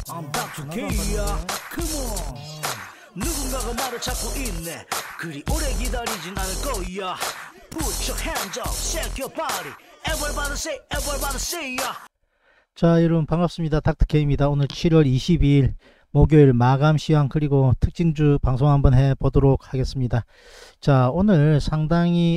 I'm Dr. K야. Come on. 누군가가 나를 찾고 있네. 그리 오래 기다리진 않을 거야. Put your hands up, shake your body. Everybody say ya. 자, 여러분 반갑습니다. 닥터K입니다. 오늘 7월 22일 목요일 마감 시황 그리고 특징주 방송 한번 해보도록 하겠습니다. 자, 오늘 상당히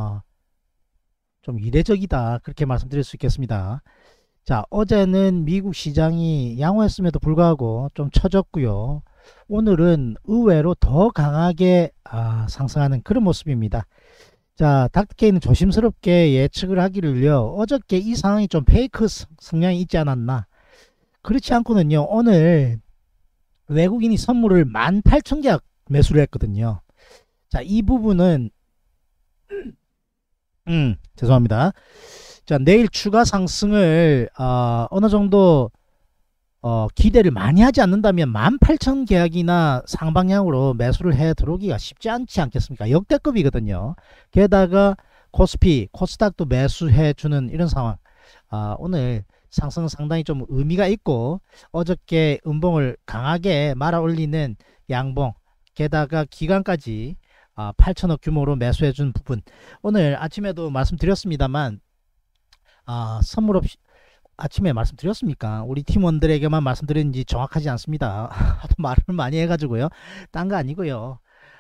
좀 이례적이다 그렇게 말씀드릴 수 있겠습니다. 자, 어제는 미국 시장이 양호했음에도 불구하고 좀 처졌고요. 오늘은 의외로 더 강하게 상승하는 그런 모습입니다. 자, 닥터케이는 조심스럽게 예측을 하기를요, 어저께 이 상황이 좀 페이크 성향이 있지 않았나. 그렇지 않고는요, 오늘 외국인이 선물을 18,000개 매수를 했거든요. 자, 이 부분은 죄송합니다. 자, 내일 추가 상승을 어느 정도 기대를 많이 하지 않는다면 18,000 계약이나 상방향으로 매수를 해 들어오기가 쉽지 않지 않겠습니까? 역대급이거든요. 게다가 코스피, 코스닥도 매수해 주는 이런 상황. 오늘 상승은 상당히 좀 의미가 있고, 어저께 음봉을 강하게 말아 올리는 양봉, 게다가 기간까지 8천억 규모로 매수해 준 부분, 오늘 아침에도 말씀드렸습니다만 선물 없이 아침에 말씀드렸습니까? 우리 팀원들에게만 말씀드렸는지 정확하지 않습니다. 하도 말을 많이 해가지고요. 딴 거 아니고요.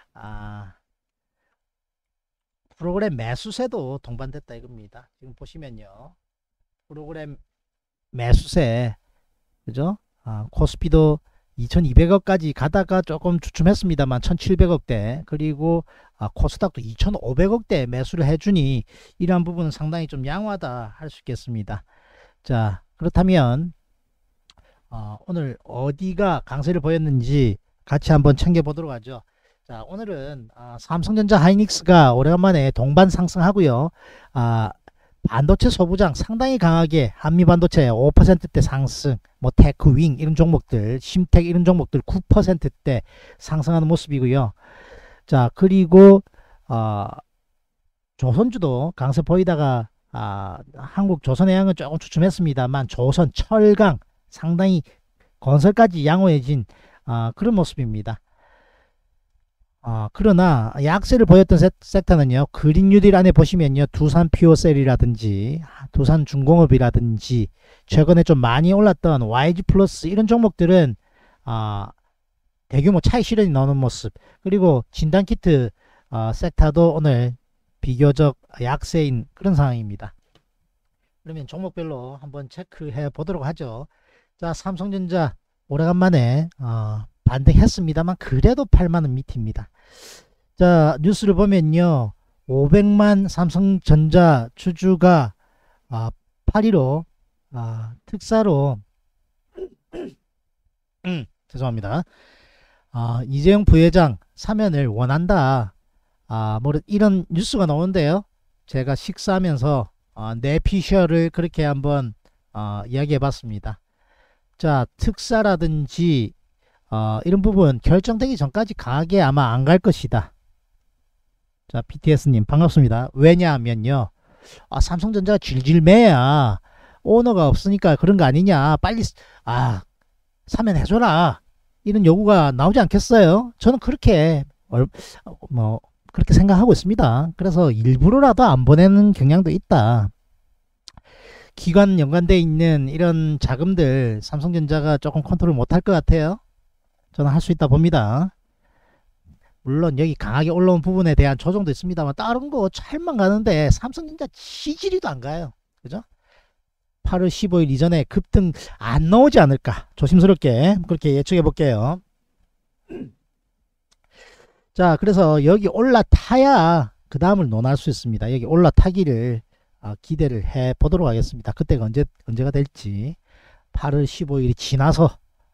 프로그램 매수세도 동반됐다 이겁니다. 지금 보시면요, 프로그램 매수세, 그죠? 코스피도 2200억까지 가다가 조금 주춤했습니다만 1700억대, 그리고 코스닥도 2500억대 매수를 해주니 이러한 부분은 상당히 좀 양호하다 할 수 있겠습니다. 자, 그렇다면 오늘 어디가 강세를 보였는지 같이 한번 챙겨보도록 하죠. 자, 오늘은 삼성전자 하이닉스가 오래간만에 동반 상승하고요. 반도체 소부장 상당히 강하게 한미반도체 5%대 상승, 뭐 테크윙 이런 종목들, 심텍 이런 종목들 9%대 상승하는 모습이고요. 자, 그리고 조선주도 강세 보이다가 한국 조선해양은 조금 주춤했습니다만 조선, 철강 상당히 건설까지 양호해진 그런 모습입니다. 그러나 약세를 보였던 섹터는요, 그린 뉴딜 안에 보시면요, 두산 피오셀이라든지 두산 중공업이라든지 최근에 좀 많이 올랐던 YG 플러스 이런 종목들은 대규모 차익 실현이 나오는 모습, 그리고 진단키트 섹터도 오늘 비교적 약세인 그런 상황입니다. 그러면 종목별로 한번 체크해 보도록 하죠. 자, 삼성전자 오래간만에 반등했습니다만 그래도 8만원 밑입니다. 자, 뉴스를 보면요, 500만 삼성전자 주주가 8.15 특사로 죄송합니다. 이재용 부회장 사면을 원한다, 뭐 이런 뉴스가 나오는데요, 제가 식사하면서 내피셜을 그렇게 한번 이야기해 봤습니다. 자, 특사라든지 이런 부분 결정되기 전까지 강하게 아마 안 갈 것이다. 자, BTS님 반갑습니다. 왜냐하면요, 삼성전자가 질질 매야 오너가 없으니까 그런 거 아니냐, 빨리 사면해줘라 이런 요구가 나오지 않겠어요? 저는 그렇게 그렇게 생각하고 있습니다. 그래서 일부러라도 안 보내는 경향도 있다. 기관 연관되어 있는 이런 자금들 삼성전자가 조금 컨트롤 못할 것 같아요. 저는 할 수 있다 봅니다. 물론 여기 강하게 올라온 부분에 대한 조정도 있습니다만 다른 거 잘만 가는데 삼성전자 지지리도 안 가요. 그죠? 8월 15일 이전에 급등 안 나오지 않을까 조심스럽게 그렇게 예측해 볼게요. 자, 그래서 여기 올라타야 그 다음을 논할 수 있습니다. 여기 올라타기를 기대를 해 보도록 하겠습니다. 그때가 언제가 될지, 8월 15일이 지나서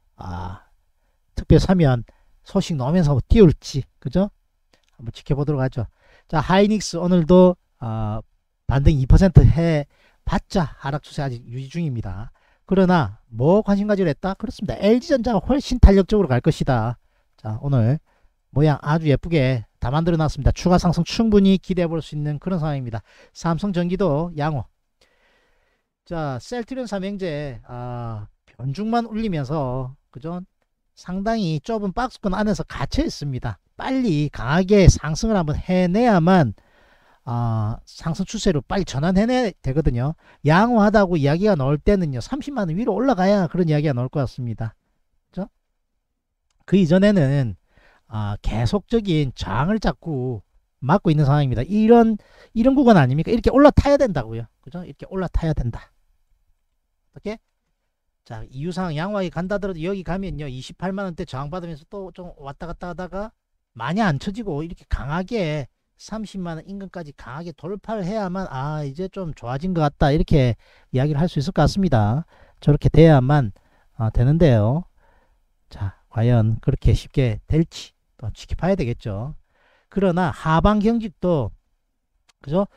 특별 사면 소식 나오면서 띄울지, 그죠? 한번 지켜보도록 하죠. 자, 하이닉스 오늘도 반등 2% 해 봤자 하락 추세 아직 유지 중입니다. 그러나 뭐 관심 가지려 했다? 그렇습니다. LG전자가 훨씬 탄력적으로 갈 것이다. 자, 오늘 모양 아주 예쁘게 다 만들어 놨습니다. 추가 상승 충분히 기대해 볼 수 있는 그런 상황입니다. 삼성전기도 양호. 자, 셀트리온 삼형제 변죽만 울리면서 그죠? 상당히 좁은 박스권 안에서 갇혀 있습니다. 빨리 강하게 상승을 한번 해내야만 상승 추세로 빨리 전환해내야 되거든요. 양호하다고 이야기가 나올 때는요 30만원 위로 올라가야 그런 이야기가 나올 것 같습니다. 그죠? 그 이전에는 계속적인 저항을 자꾸 막고 있는 상황입니다. 이런 구간 아닙니까? 이렇게 올라타야 된다고요. 그죠? 이렇게 올라타야 된다. 어떻게? 자, 이유상 양호하게 간다더라도 여기 가면요 28만원대 저항받으면서 또 좀 왔다 갔다 하다가 많이 안 쳐지고 이렇게 강하게 30만원 인근까지 강하게 돌파를 해야만 이제 좀 좋아진 것 같다 이렇게 이야기를 할 수 있을 것 같습니다. 저렇게 돼야만 되는데요. 자, 과연 그렇게 쉽게 될지 또 지켜봐야 되겠죠. 그러나 하방 경직도 그죠?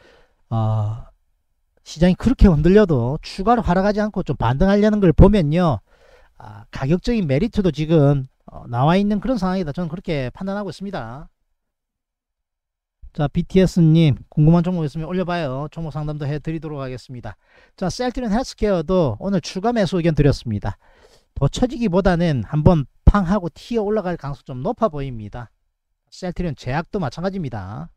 시장이 그렇게 흔들려도 추가로 하락하지 않고 좀 반등하려는 걸 보면요 가격적인 메리트도 지금 나와 있는 그런 상황이다. 저는 그렇게 판단하고 있습니다. 자, BTS님 궁금한 종목 있으면 올려봐요. 종목 상담도 해드리도록 하겠습니다. 자, 셀트리온 헬스케어도 오늘 추가 매수 의견 드렸습니다. 더 처지기보다는 한번 팡 하고 튀어 올라갈 가능성이 좀 높아 보입니다. 셀트리온 제약도 마찬가지입니다.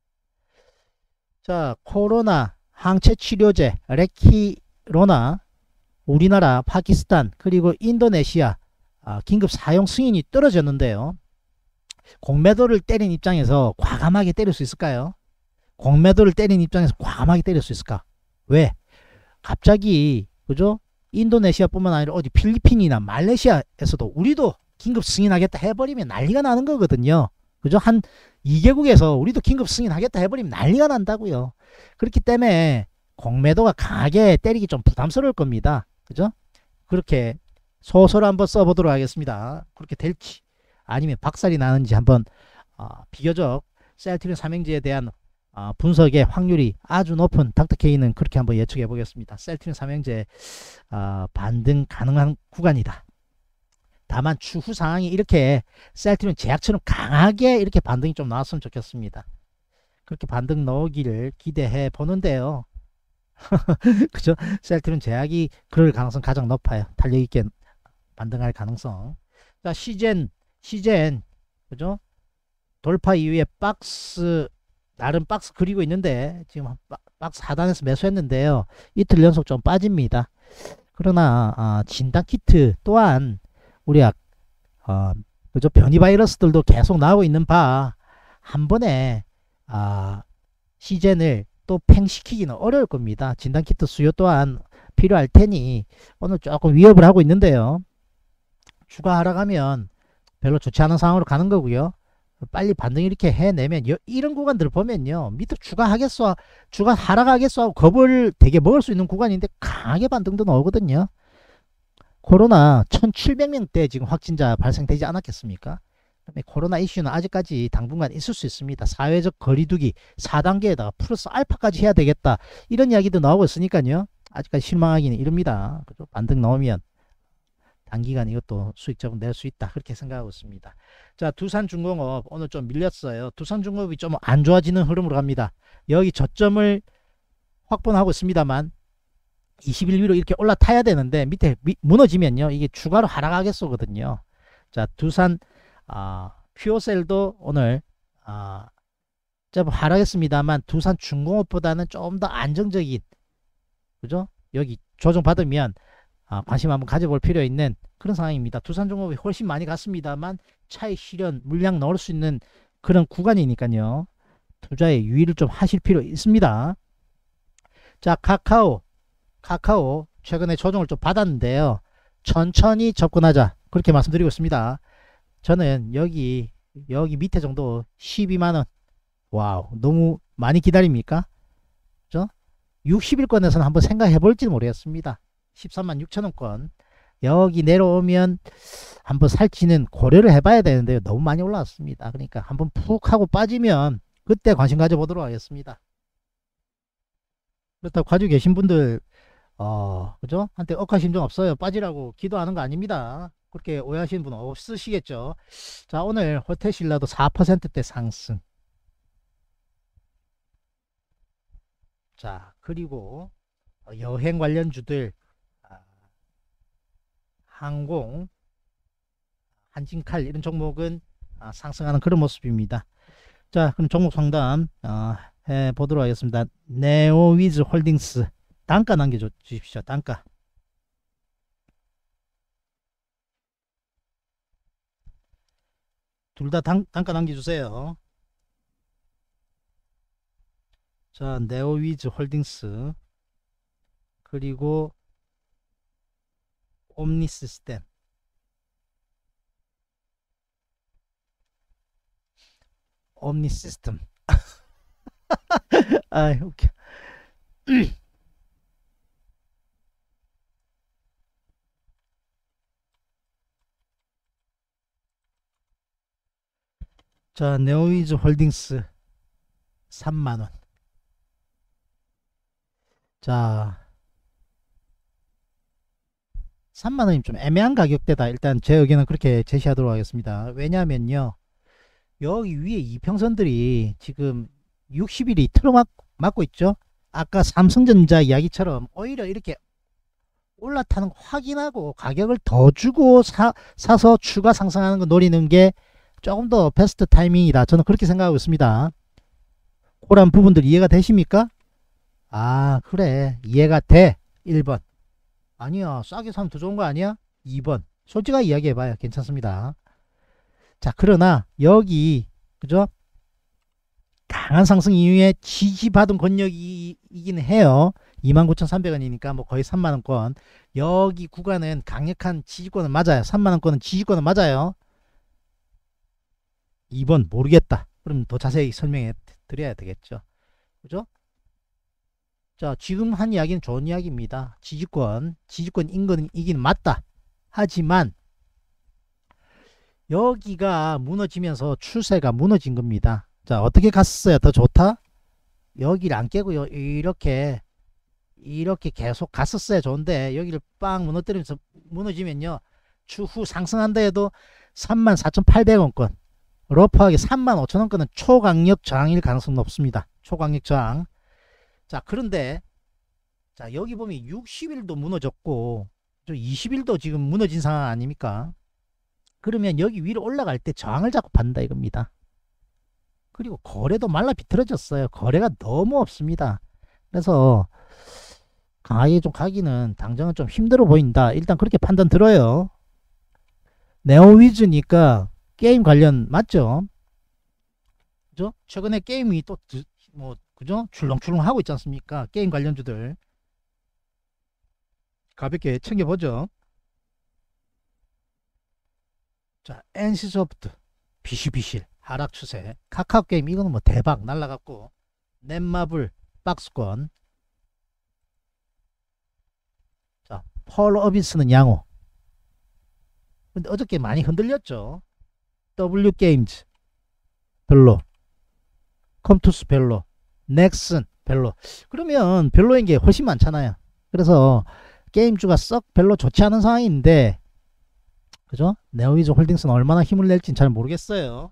자, 코로나 항체 치료제 레키로나 우리나라, 파키스탄 그리고 인도네시아 긴급 사용 승인이 떨어졌는데요. 공매도를 때린 입장에서 과감하게 때릴 수 있을까요? 공매도를 때린 입장에서 과감하게 때릴 수 있을까? 왜? 갑자기 그죠? 인도네시아뿐만 아니라 어디 필리핀이나 말레이시아에서도 우리도 긴급 승인하겠다 해버리면 난리가 나는 거거든요. 그죠? 한 2개국에서 우리도 긴급 승인하겠다 해버리면 난리가 난다고요. 그렇기 때문에 공매도가 강하게 때리기 좀 부담스러울 겁니다. 그죠? 그렇게 소설 한번 써보도록 하겠습니다. 그렇게 될지 아니면 박살이 나는지 한번 비교적 셀트리온 삼형제에 대한 분석의 확률이 아주 높은 닥터케이는 그렇게 한번 예측해 보겠습니다. 셀트리온 삼형제 반등 가능한 구간이다. 다만 추후 상황이 이렇게 셀트리온 제약처럼 강하게 이렇게 반등이 좀 나왔으면 좋겠습니다. 그렇게 반등 나오기를 기대해 보는데요. 그죠? 셀트리온 제약이 그럴 가능성 가장 높아요. 탄력있게 반등할 가능성. 자, 시젠 그죠? 돌파 이후에 나름 박스 그리고 있는데 지금 박스 하단에서 매수했는데요. 이틀 연속 좀 빠집니다. 그러나 진단키트 또한 우리 그죠? 변이 바이러스들도 계속 나오고 있는 바 한 번에 시젠을 또 팽시키기는 어려울 겁니다. 진단키트 수요 또한 필요할 테니 오늘 조금 위협을 하고 있는데요. 추가 하락하면 별로 좋지 않은 상황으로 가는 거고요. 빨리 반등 이렇게 해내면 이런 구간들을 보면요. 밑으로 추가 하락하겠어 하고 겁을 되게 먹을 수 있는 구간인데 강하게 반등도 나오거든요. 코로나 1700명대 지금 확진자 발생되지 않았겠습니까? 코로나 이슈는 아직까지 당분간 있을 수 있습니다. 사회적 거리두기 4단계에다가 플러스 알파까지 해야 되겠다. 이런 이야기도 나오고 있으니까요. 아직까지 실망하기는 이릅니다. 그죠? 반등 나오면 단기간 이것도 수익적으로 낼 수 있다. 그렇게 생각하고 있습니다. 자, 두산중공업 오늘 좀 밀렸어요. 두산중공업이 좀 안 좋아지는 흐름으로 갑니다. 여기 저점을 확보하고 있습니다만 20일 위로 이렇게 올라타야 되는데 밑에 무너지면요. 이게 추가로 하락하겠소거든요. 자, 두산 퓨어셀도 오늘 좀 하락했습니다만 두산중공업보다는 좀 더 안정적인 그죠? 여기 조정 받으면 관심 한번 가져볼 필요 있는 그런 상황입니다. 두산중공업이 훨씬 많이 갔습니다만 차익 실현 물량 넣을 수 있는 그런 구간이니까요. 투자에 유의를 좀 하실 필요 있습니다. 자, 카카오 최근에 조정을 좀 받았는데요. 천천히 접근하자 그렇게 말씀드리고 있습니다. 저는 여기 밑에 정도 12만원 와우 너무 많이 기다립니까? 그죠? 60일권에서는 한번 생각해 볼지 모르겠습니다. 13만 6천원권 여기 내려오면 한번 살지는 고려를 해봐야 되는데요. 너무 많이 올라왔습니다. 그러니까 한번 푹 하고 빠지면 그때 관심 가져보도록 하겠습니다. 그렇다고 가지고 계신 분들 그죠? 한테 억하심정 없어요. 빠지라고 기도하는 거 아닙니다. 그렇게 오해하시는 분 없으시겠죠. 자, 오늘 호텔신라도 4%대 상승. 자, 그리고 여행 관련주들 항공, 한진칼 이런 종목은 상승하는 그런 모습입니다. 자, 그럼 종목 상담 해 보도록 하겠습니다. 네오위즈 홀딩스 단가 남겨주십시오. 단가. 둘 다 단가 남겨주세요. 자, 네오위즈 홀딩스 그리고 옴니시스템. 옴니시스템. 아, 웃겨. 자, 네오위즈 홀딩스 3만원. 자, 3만원이면 좀 애매한 가격대다. 일단 제 의견은 그렇게 제시하도록 하겠습니다. 왜냐하면요, 여기 위에 이평선들이 지금 60일이 틀어막고 있죠. 아까 삼성전자 이야기처럼 오히려 이렇게 올라타는 거 확인하고 가격을 더 주고 사서 추가 상승하는 거 노리는 게 조금 더 베스트 타이밍이다. 저는 그렇게 생각하고 있습니다. 그런 부분들 이해가 되십니까? 아, 그래, 이해가 돼. 1번. 아니야, 싸게 사면 더 좋은 거 아니야? 2번. 솔직하게 이야기해봐요. 괜찮습니다. 자, 그러나 여기 그죠? 강한 상승 이후에 지지받은 권역이긴 해요. 29,300원이니까 뭐 거의 3만원권. 여기 구간은 강력한 지지권은 맞아요. 3만원권은 지지권은 맞아요. 2번 모르겠다. 그럼 더 자세히 설명해 드려야 되겠죠. 그죠? 자, 지금 한 이야기는 좋은 이야기입니다. 지지권 인거는 이기는 맞다. 하지만 여기가 무너지면서 추세가 무너진 겁니다. 자, 어떻게 갔어야 더 좋다? 여기를 안 깨고요. 이렇게 계속 갔었어야 좋은데 여기를 빵 무너뜨리면서 무너지면요. 추후 상승한다 해도 34,800원권, 러프하게 35,000원권은 초강력 저항일 가능성이 높습니다. 초강력 저항. 자, 그런데 자, 여기 보면 60일도 무너졌고 20일도 지금 무너진 상황 아닙니까? 그러면 여기 위로 올라갈 때 저항을 잡고 받는다 이겁니다. 그리고 거래도 말라 비틀어졌어요. 거래가 너무 없습니다. 그래서 강하게 좀 가기는 당장은 좀 힘들어 보인다. 일단 그렇게 판단 들어요. 네오위즈니까 게임 관련 맞죠? 그죠? 최근에 게임이 또 뭐 그죠? 출렁출렁 하고 있지 않습니까? 게임 관련주들 가볍게 챙겨보죠. 자, NC소프트 비실비실 하락 추세. 카카오게임 이거는 뭐 대박 날라갔고, 넷마블 박스권. 자, 펄어비스는 양호. 근데 어저께 많이 흔들렸죠. W게임즈 별로, 컴투스 별로, 넥슨 별로. 그러면 별로인 게 훨씬 많잖아요. 그래서 게임주가 썩 별로 좋지 않은 상황인데, 그죠? 네오위즈 홀딩스는 얼마나 힘을 낼지는 잘 모르겠어요.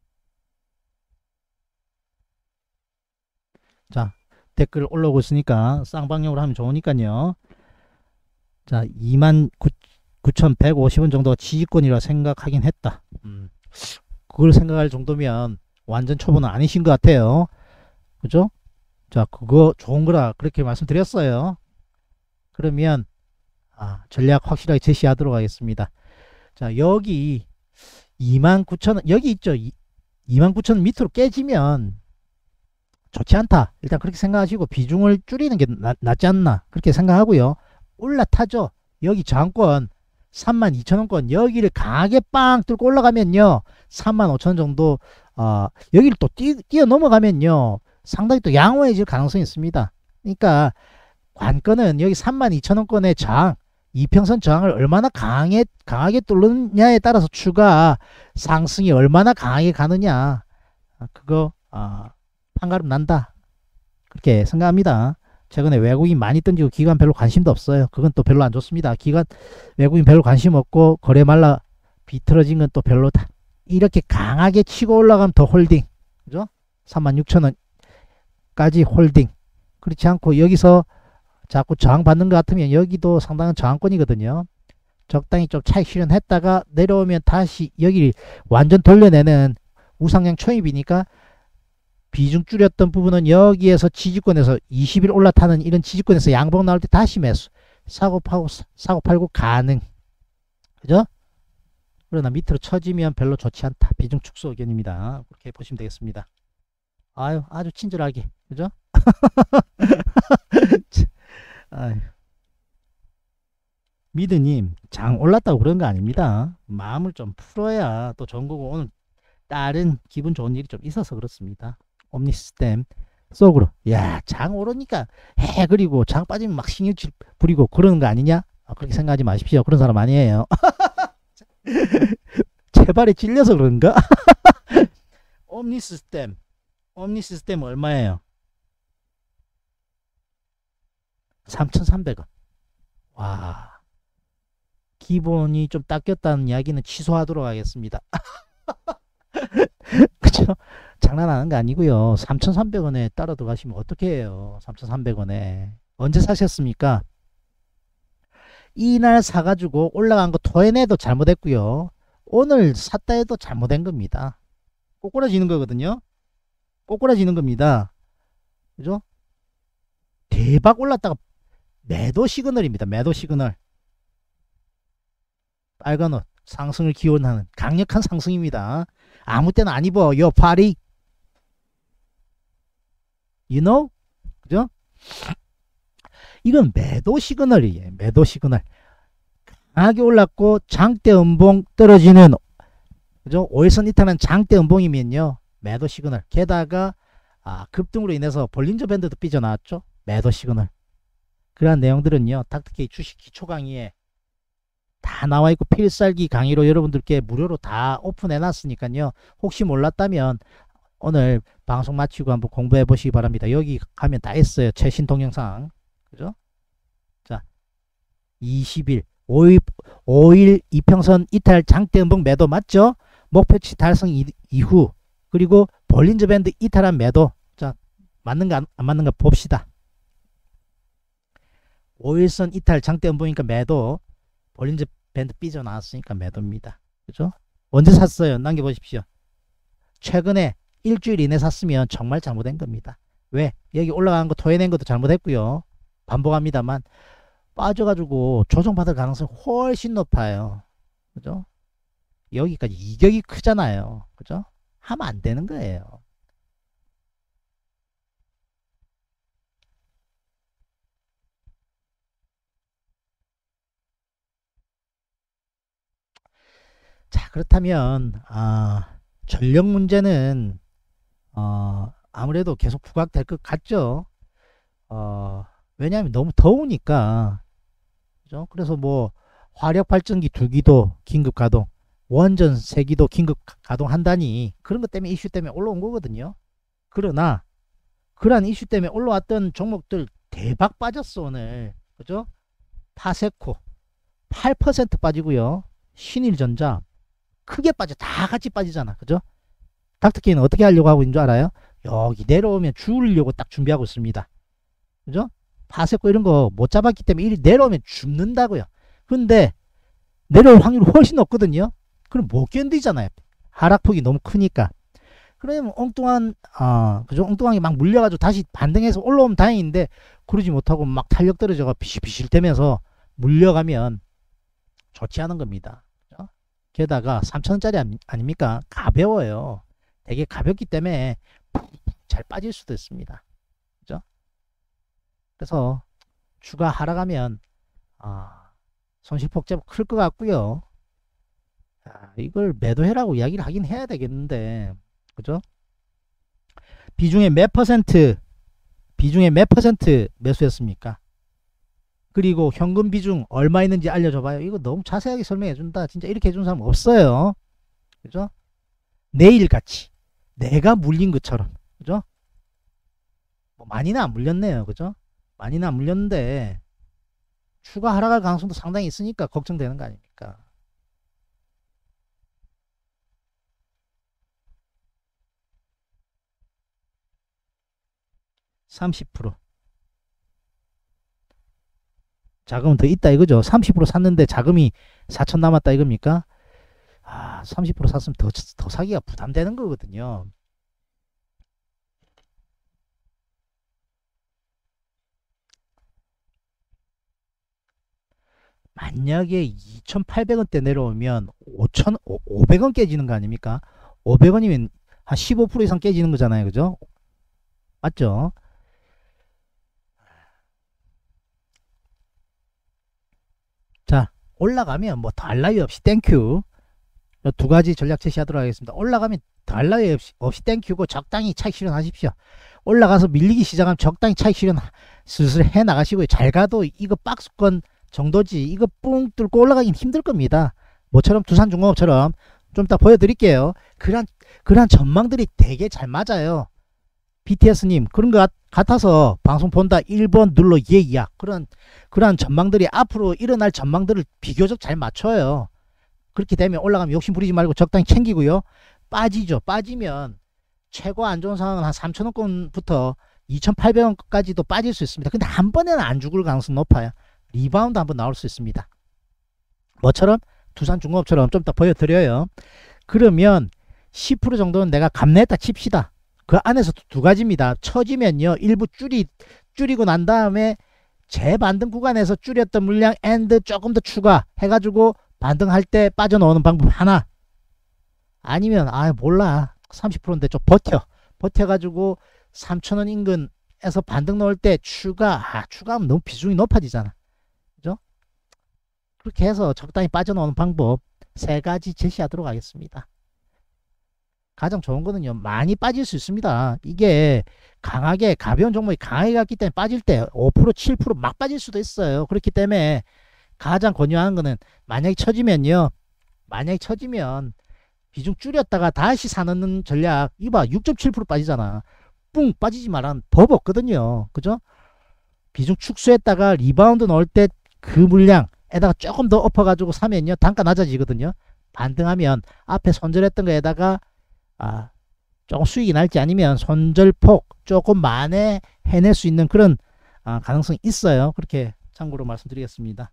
자, 댓글 올라오고 있으니까 쌍방향으로 하면 좋으니까요. 자, 29,150원 정도가 지지권이라 생각하긴 했다. 그걸 생각할 정도면 완전 초보는 아니신 것 같아요. 그죠? 자, 그거 좋은 거라 그렇게 말씀드렸어요. 그러면 전략 확실하게 제시하도록 하겠습니다. 자, 여기 29,000원 여기 있죠. 29,000원 밑으로 깨지면 좋지 않다. 일단 그렇게 생각하시고 비중을 줄이는 게 낫지 않나 그렇게 생각하고요. 올라타죠. 여기 저항권 32,000원권 여기를 강하게 빵 뚫고 올라가면요, 35,000원 정도 여기를 또 뛰어 넘어가면요 상당히 또 양호해질 가능성이 있습니다. 그러니까 관건은 여기 32,000원권의 저항, 이평선 저항을 얼마나 강하게 뚫느냐에 따라서 추가 상승이 얼마나 강하게 가느냐, 그거 판가름 난다 그렇게 생각합니다. 최근에 외국인 많이 던지고 기관 별로 관심도 없어요. 그건 또 별로 안 좋습니다. 외국인 별로 관심 없고 거래 말라 비틀어진 건 또 별로다. 이렇게 강하게 치고 올라가면 더 홀딩, 그죠? 36,000원까지 홀딩. 그렇지 않고 여기서 자꾸 저항 받는 것 같으면 여기도 상당한 저항권이거든요. 적당히 좀 차익 실현했다가 내려오면 다시 여기 완전 돌려내는 우상향 초입이니까 비중 줄였던 부분은 여기에서 지지권에서 20일 올라타는 이런 지지권에서 양봉 나올 때 다시 매수 사고 팔고 가능. 그죠? 그러나 밑으로 쳐지면 별로 좋지 않다. 비중 축소 의견입니다. 그렇게 보시면 되겠습니다. 아유, 아주 친절하게. 그죠? 아유. 미드님, 장 올랐다고 그런 거 아닙니다. 마음을 좀 풀어야 또 좋은 거고, 오늘 다른 기분 좋은 일이 좀 있어서 그렇습니다. 옴니스템 속으로, 야, 장 오르니까 해, 그리고 장 빠지면 막 신경질 부리고 그러는 거 아니냐? 그렇게 생각하지 마십시오. 그런 사람 아니에요. 제발에 찔려서 그런가? 옴니시스템 얼마예요? 3,300원. 와, 기본이 좀 닦였다는 이야기는 취소하도록 하겠습니다. 그쵸? 장난하는 거 아니고요. 3,300원에 따라 들어가시면 어떻게 해요? 3,300원에 언제 사셨습니까? 이날 사가지고 올라간 거 토해내도 잘못했고요. 오늘 샀다 해도 잘못된 겁니다. 꼬꾸라지는 거거든요. 꼬꾸라지는 겁니다. 그죠? 대박 올랐다가 매도 시그널입니다. 매도 시그널. 빨간 옷 상승을 기원하는 강력한 상승입니다. 아무 때나 안 입어. 요 파리. You know? 그죠? 이건 매도 시그널이에요. 매도 시그널. 강하게 올랐고 장대 음봉 떨어지는, 그죠? 5일선 이탈한 장대 음봉이면요, 매도 시그널. 게다가 급등으로 인해서 볼린저 밴드도 삐져나왔죠. 매도 시그널. 그러한 내용들은요, 닥터케이 주식 기초 강의에 다 나와 있고 필살기 강의로 여러분들께 무료로 다 오픈해 놨으니까요. 혹시 몰랐다면 오늘 방송 마치고 한번 공부해 보시기 바랍니다. 여기 가면 다 있어요. 최신 동영상. 그죠? 자, 20일 5일 이평선 이탈 장대 음봉 매도 맞죠? 목표치 달성 이후, 그리고 볼린저 밴드 이탈한 매도. 자, 맞는가 안 맞는가 봅시다. 5일선 이탈 장대 음봉이니까 매도, 볼린저 밴드 삐져나왔으니까 매도입니다. 그죠? 언제 샀어요? 남겨보십시오. 최근에 일주일 이내 샀으면 정말 잘못된 겁니다. 왜? 여기 올라간 거 토해낸 것도 잘못했고요. 반복합니다만 빠져가지고 조정받을 가능성이 훨씬 높아요. 그죠? 여기까지 이격이 크잖아요. 그죠? 하면 안 되는 거예요. 자, 그렇다면 전력 문제는 아무래도 계속 부각될 것 같죠. 왜냐하면 너무 더우니까. 그죠? 그래서 뭐 화력 발전기 2기도 긴급 가동, 원전 3기도 긴급 가동한다니, 그런 것 때문에, 이슈 때문에 올라온 거거든요. 그러나 그러한 이슈 때문에 올라왔던 종목들 대박 빠졌어 오늘. 그죠? 파세코 8% 빠지고요. 신일전자 크게 빠져. 다 같이 빠지잖아. 그죠? 닥터케이는 어떻게 하려고 하고 있는 줄 알아요? 여기 내려오면 죽으려고 딱 준비하고 있습니다. 그죠? 파세코 이런 거 못 잡았기 때문에 이리 내려오면 죽는다고요. 근데 내려올 확률이 훨씬 높거든요. 그럼 못 견디잖아요. 하락폭이 너무 크니까. 그러면 엉뚱한 그죠? 엉뚱하게 막 물려가지고 다시 반등해서 올라오면 다행인데, 그러지 못하고 막 탄력 떨어져가 비실비실대면서 물려가면 좋지 않은 겁니다. 그죠? 게다가 3,000원짜리 아닙니까? 가벼워요. 되게 가볍기 때문에 잘 빠질 수도 있습니다. 그죠? 그래서 주가 하락하면 손실폭 제법 클 것 같고요. 이걸 매도해라고 이야기를 하긴 해야 되겠는데, 그죠? 비중의 몇 퍼센트 매수했습니까? 그리고 현금 비중 얼마 있는지 알려줘봐요. 이거 너무 자세하게 설명해준다. 진짜 이렇게 해준 사람 없어요. 그죠? 내일같이 내가 물린 것처럼. 그죠? 뭐 많이는 안 물렸네요. 그죠? 많이는 안 물렸는데 추가 하락할 가능성도 상당히 있으니까 걱정되는 거 아닙니까? (30%) 자금은 더 있다 이거죠. 30% 샀는데 자금이 4천 남았다 이겁니까? 30% 샀으면 더 사기가 부담되는 거거든요. 만약에 2,800원대 내려오면 500원 깨지는 거 아닙니까? 500원이면 한 15% 이상 깨지는 거잖아요. 그죠? 맞죠? 자, 올라가면 뭐 더할 나위 없이 땡큐. 두 가지 전략 제시하도록 하겠습니다. 올라가면 더할 나위 없이 땡큐고 적당히 차익 실현하십시오. 올라가서 밀리기 시작하면 적당히 차익 실현 슬슬 해 나가시고요. 잘 가도 이거 박스권 정도지 이거 뿡 뚫고 올라가긴 힘들 겁니다. 뭐처럼 두산중공업처럼 좀 이따 보여드릴게요. 그런 전망들이 되게 잘 맞아요. BTS님 그런 것 같아서 방송 본다 1번 눌러 예야. 그런 전망들이 앞으로 일어날 전망들을 비교적 잘 맞춰요. 그렇게 되면 올라가면 욕심 부리지 말고 적당히 챙기고요. 빠지죠. 빠지면 최고 안 좋은 상황은 한 3,000원권부터 2,800원까지도 빠질 수 있습니다. 근데 한 번에는 안 죽을 가능성이 높아요. 리바운드 한번 나올 수 있습니다. 뭐처럼? 두산중공업처럼 좀 더 보여드려요. 그러면 10% 정도는 내가 감내했다 칩시다. 그 안에서 두 가지입니다. 처지면요. 일부 줄이고 난 다음에 재반등 구간에서 줄였던 물량 앤드 조금 더 추가 해가지고 반등할 때 빠져나오는 방법 하나. 아니면 몰라 30%인데 좀 버텨가지고 3,000원 인근에서 반등 넣을 때 추가하면 너무 비중이 높아지잖아. 그죠? 그렇게 해서 적당히 빠져나오는 방법 세 가지 제시하도록 하겠습니다. 가장 좋은 거는요. 많이 빠질 수 있습니다. 이게 강하게 가벼운 종목이 강하게 갔기 때문에 빠질 때 5% 7% 빠질 수도 있어요. 그렇기 때문에 가장 권유하는 거는 만약에 처지면 비중 줄였다가 다시 사는 전략. 이봐 6.7% 빠지잖아. 뿡 빠지지 말라는 법 없거든요. 그죠? 비중 축소했다가 리바운드 넣을 때 그 물량에다가 조금 더 엎어가지고 사면요. 단가 낮아지거든요. 반등하면 앞에 손절했던 거에다가 조금 수익이 날지 아니면 손절폭 조금 만에 해낼 수 있는 그런 가능성이 있어요. 그렇게 참고로 말씀드리겠습니다.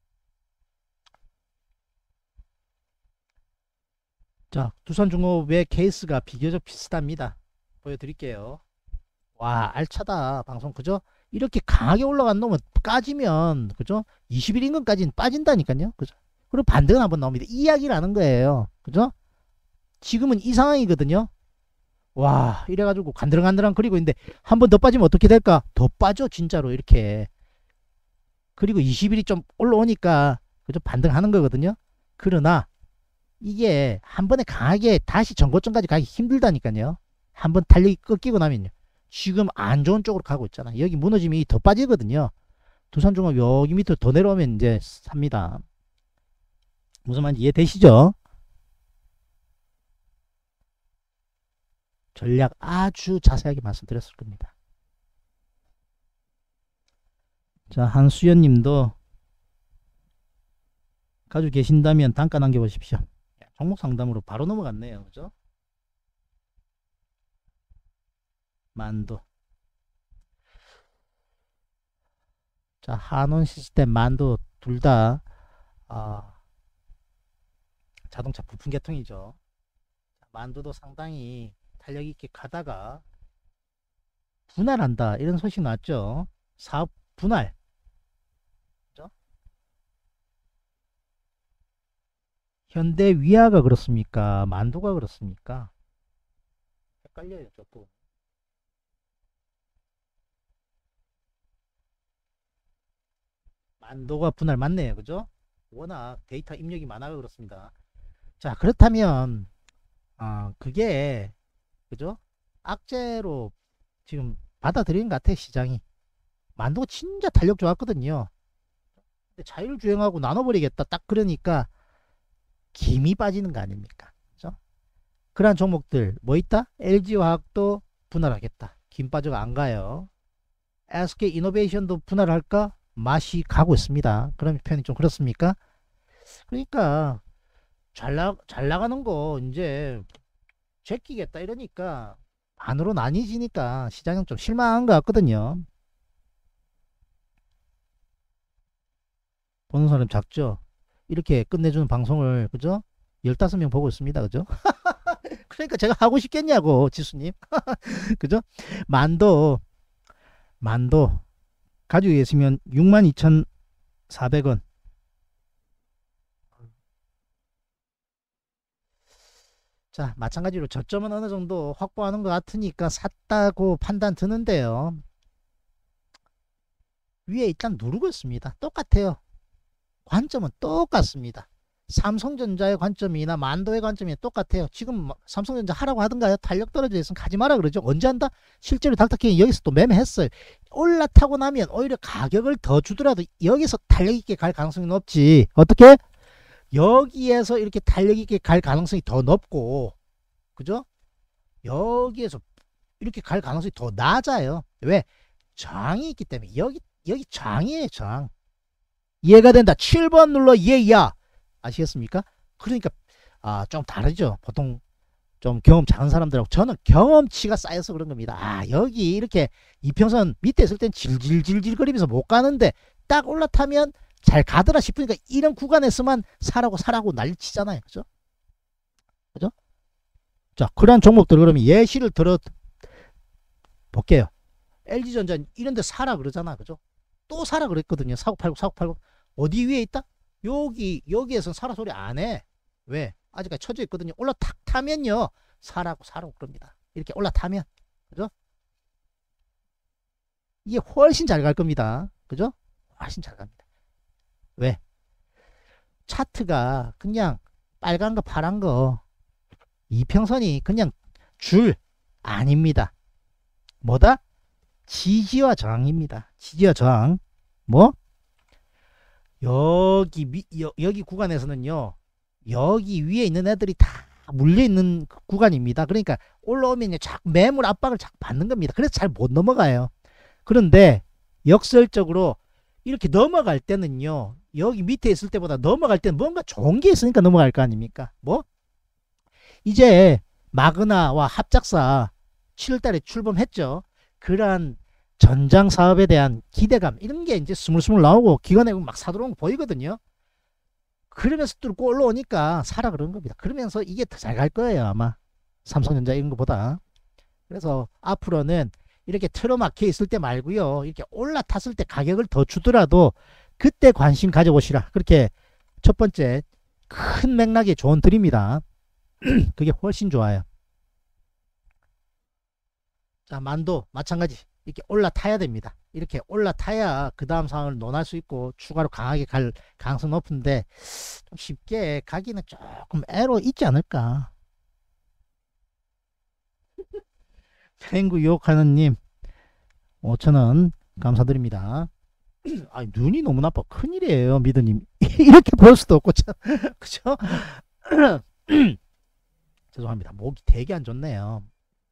자, 두산중공업의 케이스가 비교적 비슷합니다. 보여드릴게요. 와, 알차다 방송. 그죠? 이렇게 강하게 올라간 놈은 까지면 그죠? 20일 인근까지는 빠진다니까요. 그죠? 그리고 반등은 한번 나옵니다. 이 이야기를 하는 거예요. 그죠? 지금은 이 상황이거든요. 와, 이래가지고 간드랑간드랑 그리고 있는데 한 번 더 빠지면 어떻게 될까? 더 빠져 진짜로 이렇게. 그리고 20일이 좀 올라오니까 그죠? 반등하는 거거든요. 그러나 이게 한 번에 강하게 다시 전고점까지 가기 힘들다니까요. 한 번 탄력이 꺾이고 나면요. 지금 안 좋은 쪽으로 가고 있잖아. 여기 무너지면 더 빠지거든요. 두산중공업 여기 밑으로 더 내려오면 이제 삽니다. 무슨 말인지 이해되시죠? 전략 아주 자세하게 말씀드렸을 겁니다. 자, 한수연 님도 가지고 계신다면 단가 남겨보십시오. 종목 상담으로 바로 넘어갔네요. 그죠? 만도. 자, 한원 시스템, 만도 둘 다 자동차 부품 계통이죠. 만도도 상당히 탄력 있게 가다가 분할한다 이런 소식 나왔죠. 사업 분할. 그죠? 현대 위아가 그렇습니까? 만도가 그렇습니까? 헷갈려요 조금. 만도가 분할 맞네요. 그죠? 워낙 데이터 입력이 많아서 그렇습니다. 자, 그렇다면 그게 그죠? 악재로 지금 받아들이는 것 같아 시장이. 만도가 진짜 탄력 좋았거든요. 근데 자율주행하고 나눠버리겠다 딱 그러니까 김이 빠지는 거 아닙니까? 그죠? 그런 종목들 뭐 있다? LG화학도 분할하겠다. 김 빠져가 안 가요. SK이노베이션도 분할할까? 맛이 가고 있습니다. 그런 편이 좀 그렇습니까? 그러니까 잘 나가는 거 이제 제끼겠다 이러니까 반으로 나뉘지니까 시장은 좀 실망한 것 같거든요. 보는 사람 작죠? 이렇게 끝내주는 방송을, 그죠? 15명 보고 있습니다. 그죠? 그러니까 제가 하고 싶겠냐고, 지수님. 그죠? 만도 가지고 계시면 62,400원. 자, 마찬가지로 저점은 어느 정도 확보하는 것 같으니까 샀다고 판단 드는데요. 위에 일단 누르고 있습니다. 똑같아요. 관점은 똑같습니다. 삼성전자의 관점이나 만도의 관점이 똑같아요. 지금 삼성전자 하라고 하던가요? 탄력 떨어져 있으면 가지 마라 그러죠. 언제 한다? 실제로 닥터킹이 여기서 또 매매했어요. 올라타고 나면 오히려 가격을 더 주더라도 여기서 탄력 있게 갈 가능성이 높지. 어떻게? 여기에서 이렇게 탄력 있게 갈 가능성이 더 높고, 그죠? 여기에서 이렇게 갈 가능성이 더 낮아요. 왜? 저항이 있기 때문에. 여기 저항이에요, 저항. 이해가 된다. 7번 눌러 이해야. 아시겠습니까? 그러니까 좀 다르죠. 보통 좀 경험 작은 사람들하고. 저는 경험치가 쌓여서 그런 겁니다. 여기 이렇게 이평선 밑에 있을 땐 질질질질 거리면서 못 가는데 딱 올라타면 잘 가더라 싶으니까 이런 구간에서만 사라고 난리치잖아요. 그죠? 그죠? 자, 그러한 종목들 그러면 예시를 들어 볼게요. LG전자 이런 데 사라 그러잖아. 그죠? 또 사라 그랬거든요. 사고 팔고 어디 위에 있다? 여기에선 사라 소리 안 해. 왜? 아직까지 쳐져 있거든요. 올라탁 타면요 사라고 그럽니다. 이렇게 올라타면. 그죠? 이게 훨씬 잘 갈 겁니다. 그죠? 훨씬 잘 갑니다. 왜? 차트가 그냥 빨간 거 파란 거 이평선이 그냥 줄 아닙니다. 뭐다? 지지와 저항입니다. 지지와 저항. 뭐? 여기 구간에서는요, 여기 위에 있는 애들이 다 물려있는 구간입니다. 그러니까 올라오면 자꾸 매물 압박을 자꾸 받는 겁니다. 그래서 잘 못 넘어가요. 그런데 역설적으로 이렇게 넘어갈 때는요, 여기 밑에 있을 때보다 넘어갈 때는 뭔가 좋은 게 있으니까 넘어갈 거 아닙니까? 뭐? 이제 마그나와 합작사 7월달에 출범했죠. 그러한 전장 사업에 대한 기대감 이런 게 이제 스물스물 나오고 기관에 막 사들어오는 거 보이거든요. 그러면서 뚫고 올라오니까 사라 그런 겁니다. 그러면서 이게 더 잘 갈 거예요. 아마 삼성전자 이런 거보다. 그래서 앞으로는 이렇게 틀어막혀 있을 때 말고요, 이렇게 올라탔을 때 가격을 더 주더라도 그때 관심 가져보시라. 그렇게 첫 번째 큰 맥락의 조언드립니다. 그게 훨씬 좋아요. 자, 만도 마찬가지. 이렇게 올라타야 됩니다. 이렇게 올라타야 그 다음 상황을 논할 수 있고 추가로 강하게 갈 가능성 높은데 좀 쉽게 가기는 조금 애로 있지 않을까. 펭구 유혹하는 님 5,000원 감사드립니다. 눈이 너무 나빠. 큰일이에요 미드님. 이렇게 볼 수도 없고 참. 그죠? 죄송합니다. 목이 되게 안 좋네요.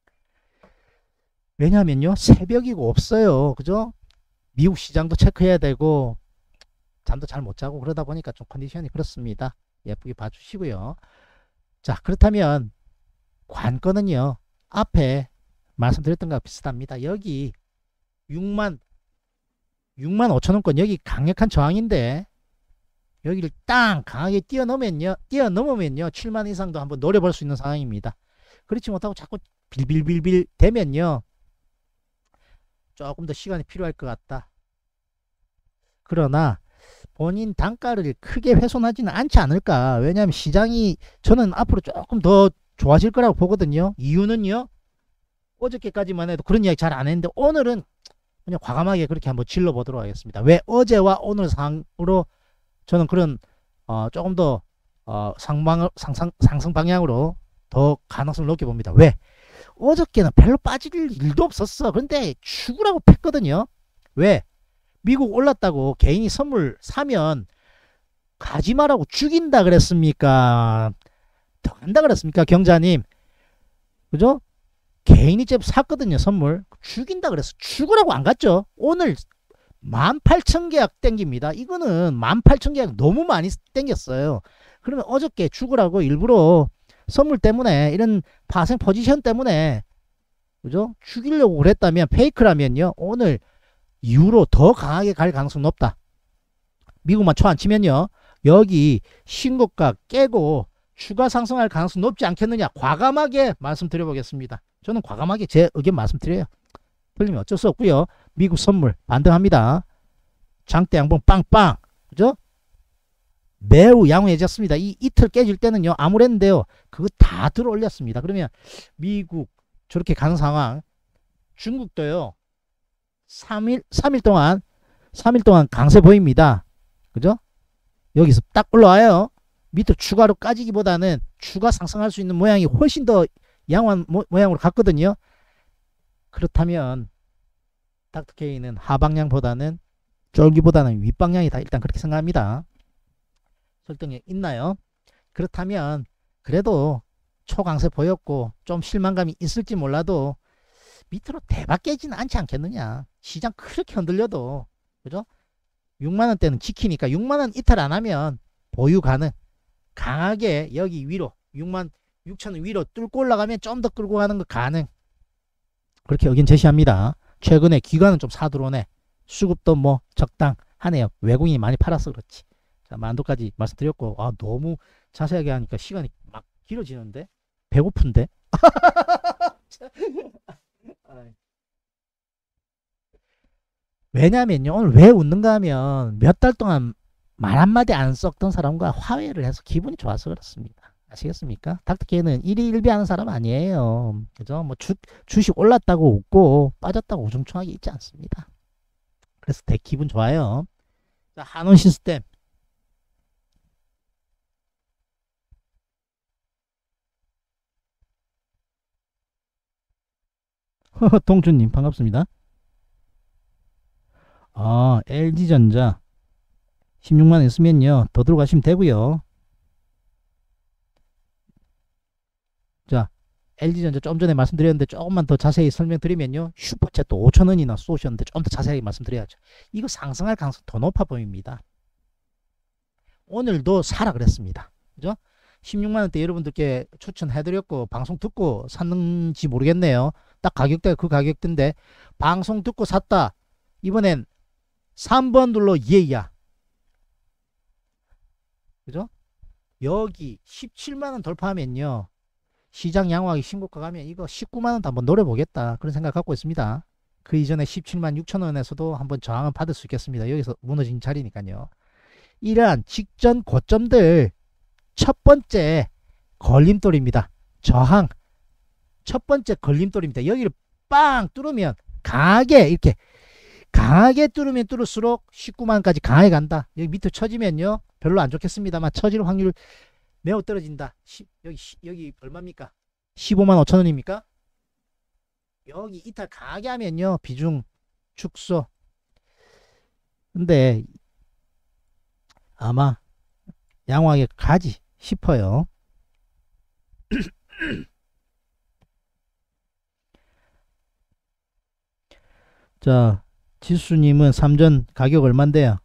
왜냐하면요, 새벽이고 없어요. 그죠? 미국 시장도 체크해야 되고 잠도 잘 못 자고 그러다 보니까 좀 컨디션이 그렇습니다. 예쁘게 봐주시고요. 자, 그렇다면 관건은요, 앞에 말씀드렸던 것과 비슷합니다. 여기 65,000원권 여기 강력한 저항인데 여기를 땅 강하게 뛰어넘으면요 7만 이상도 한번 노려볼 수 있는 상황입니다. 그렇지 못하고 자꾸 빌빌빌빌 되면요 조금 더 시간이 필요할 것 같다. 그러나 본인 단가를 크게 훼손하지는 않지 않을까. 왜냐하면 시장이 저는 앞으로 조금 더 좋아질 거라고 보거든요. 이유는요, 어저께까지만 해도 그런 이야기 잘 안 했는데 오늘은 그냥 과감하게 그렇게 한번 질러 보도록 하겠습니다. 왜? 어제와 오늘 상으로 저는 그런 조금 더 상승 방향으로 더 가능성을 높게 봅니다. 왜? 어저께는 별로 빠질 일도 없었어. 그런데 죽으라고 팼거든요. 왜? 미국 올랐다고 개인이 선물 사면 가지 마라고 죽인다 그랬습니까? 더 한다 그랬습니까? 경자님. 그죠? 개인이 좀 샀거든요. 선물. 죽인다 그랬어. 죽으라고 안 갔죠. 오늘 18,000계약 땡깁니다. 이거는 18,000계약 너무 많이 땡겼어요. 그러면 어저께 죽으라고 일부러 선물 때문에 이런 파생 포지션 때문에 그죠? 죽이려고 그랬다면 페이크라면요 오늘 이후로 더 강하게 갈 가능성 높다. 미국만 초 안 치면요. 여기 신고가 깨고 추가 상승할 가능성이 높지 않겠느냐. 과감하게 말씀드려보겠습니다. 저는 과감하게 제 의견 말씀드려요. 틀리면 어쩔 수 없고요. 미국 선물 반등합니다. 장대 양봉 빵빵. 그죠? 매우 양호해졌습니다. 이 이틀 깨질 때는요. 아무랬는데요. 그거 다 들어 올렸습니다. 그러면 미국 저렇게 가는 상황, 중국도요. 3일 동안 강세 보입니다. 그죠? 여기서 딱 올라와요. 밑으로 추가로 까지기보다는 추가 상승할 수 있는 모양이 훨씬 더 양호한 모양으로 갔거든요. 그렇다면 닥터케이는 하방향보다는 쫄기보다는 윗방향이다. 일단 그렇게 생각합니다. 설득력 있나요? 그렇다면 그래도 초강세 보였고 좀 실망감이 있을지 몰라도 밑으로 대박 깨지는 않지 않겠느냐. 시장 그렇게 흔들려도 그죠? 6만원대는 지키니까 6만원 이탈 안하면 보유 가능. 강하게 여기 위로 6만 6천원 위로 뚫고 올라가면 좀 더 끌고 가는 거 가능. 그렇게 의견 제시합니다. 최근에 기관은 좀 사들어오네. 수급도 뭐 적당하네요. 외국인이 많이 팔아서 그렇지. 자, 만도까지 말씀드렸고, 아, 너무 자세하게 하니까 시간이 막 길어지는데? 배고픈데? 왜냐면요, 오늘 왜 웃는가 하면 몇 달 동안 말 한마디 안 썩던 사람과 화해를 해서 기분이 좋아서 그렇습니다. 아시겠습니까? 닥터케이는 일희일비하는 사람 아니에요. 그죠? 뭐 주식 올랐다고 웃고 빠졌다고 우중충하게 있지 않습니다. 그래서 되게 기분 좋아요. 자, 한원 시스템. 동준님 반갑습니다. LG전자 16만원 있으면요 더 들어가시면 되고요. 자, LG전자 좀 전에 말씀드렸는데 조금만 더 자세히 설명드리면요, 슈퍼챗도 5천원이나 쏘셨는데 좀 더 자세하게 말씀드려야죠. 이거 상승할 가능성이 더 높아 보입니다. 오늘도 사라 그랬습니다. 그죠? 16만원대 여러분들께 추천해드렸고 방송 듣고 샀는지 모르겠네요. 딱 가격대가 그 가격대인데 방송 듣고 샀다. 이번엔 3번 눌러 예야. 그죠? 여기 17만원 돌파하면요, 시장 양호하게 신고가 가면 이거 19만원도 한번 노려보겠다. 그런 생각 갖고 있습니다. 그 이전에 17만 6천원에서도 한번 저항을 받을 수 있겠습니다. 여기서 무너진 자리니까요. 이러한 직전 고점들 첫 번째 걸림돌입니다. 저항 첫 번째 걸림돌입니다. 여기를 빵 뚫으면 강하게 이렇게 강하게 뚫으면 뚫을수록 19만원까지 강하게 간다. 여기 밑에 쳐지면요 별로 안 좋겠습니다만 쳐질 확률 매우 떨어진다. 여기 얼마입니까? 15만 5천원입니까? 여기 이탈 강하게 하면요 비중 축소. 근데 아마 양호하게 가지 싶어요. 자, 지수님은 3전 가격 얼만데요?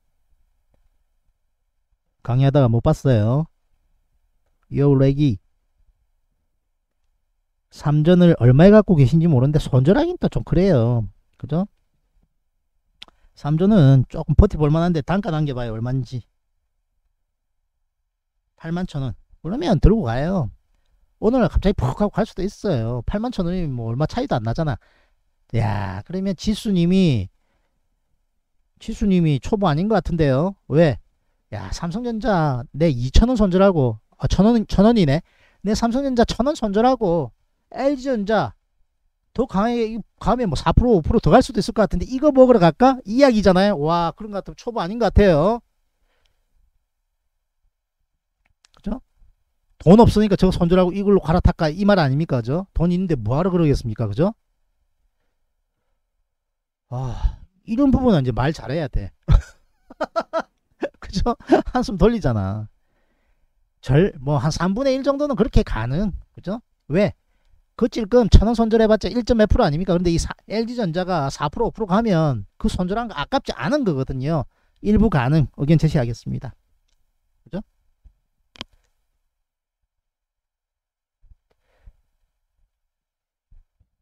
강의하다가 못 봤어요. 요렉이 3전을 얼마에 갖고 계신지 모르는데 손절하긴 또 좀 그래요. 그죠? 3전은 조금 버텨볼 만한데 단가 남겨봐요. 얼마인지. 81,000원. 그러면 들고 가요. 오늘 갑자기 푹 하고 갈 수도 있어요. 81,000원이면 뭐 얼마 차이도 안 나잖아. 야, 그러면 지수님이 초보 아닌 것 같은데요. 왜? 야, 삼성전자 내 2,000원 손절하고 1,000원이네. 내 삼성전자 1,000원 손절하고 LG전자 더 강하게 가면 뭐 4% 5% 더 갈 수도 있을 것 같은데 이거 먹으러 갈까? 이야기잖아요. 와, 그런 것 같으면 초보 아닌 것 같아요. 그죠? 돈 없으니까 저거 손절하고 이걸로 갈아탈까 이 말 아닙니까? 그죠? 돈 있는데 뭐하러 그러겠습니까? 그죠? 이런 부분은 이제 말 잘해야 돼. 그죠? 한숨 돌리잖아. 뭐 한 3분의 1 정도는 그렇게 가능. 그죠? 왜? 거칠금 1,000원 손절해봤자 1점 몇 프로 아닙니까? 근데 이 LG전자가 4% 5% 가면 그 손절한 거 아깝지 않은 거거든요. 일부 가능. 의견 제시하겠습니다. 그죠?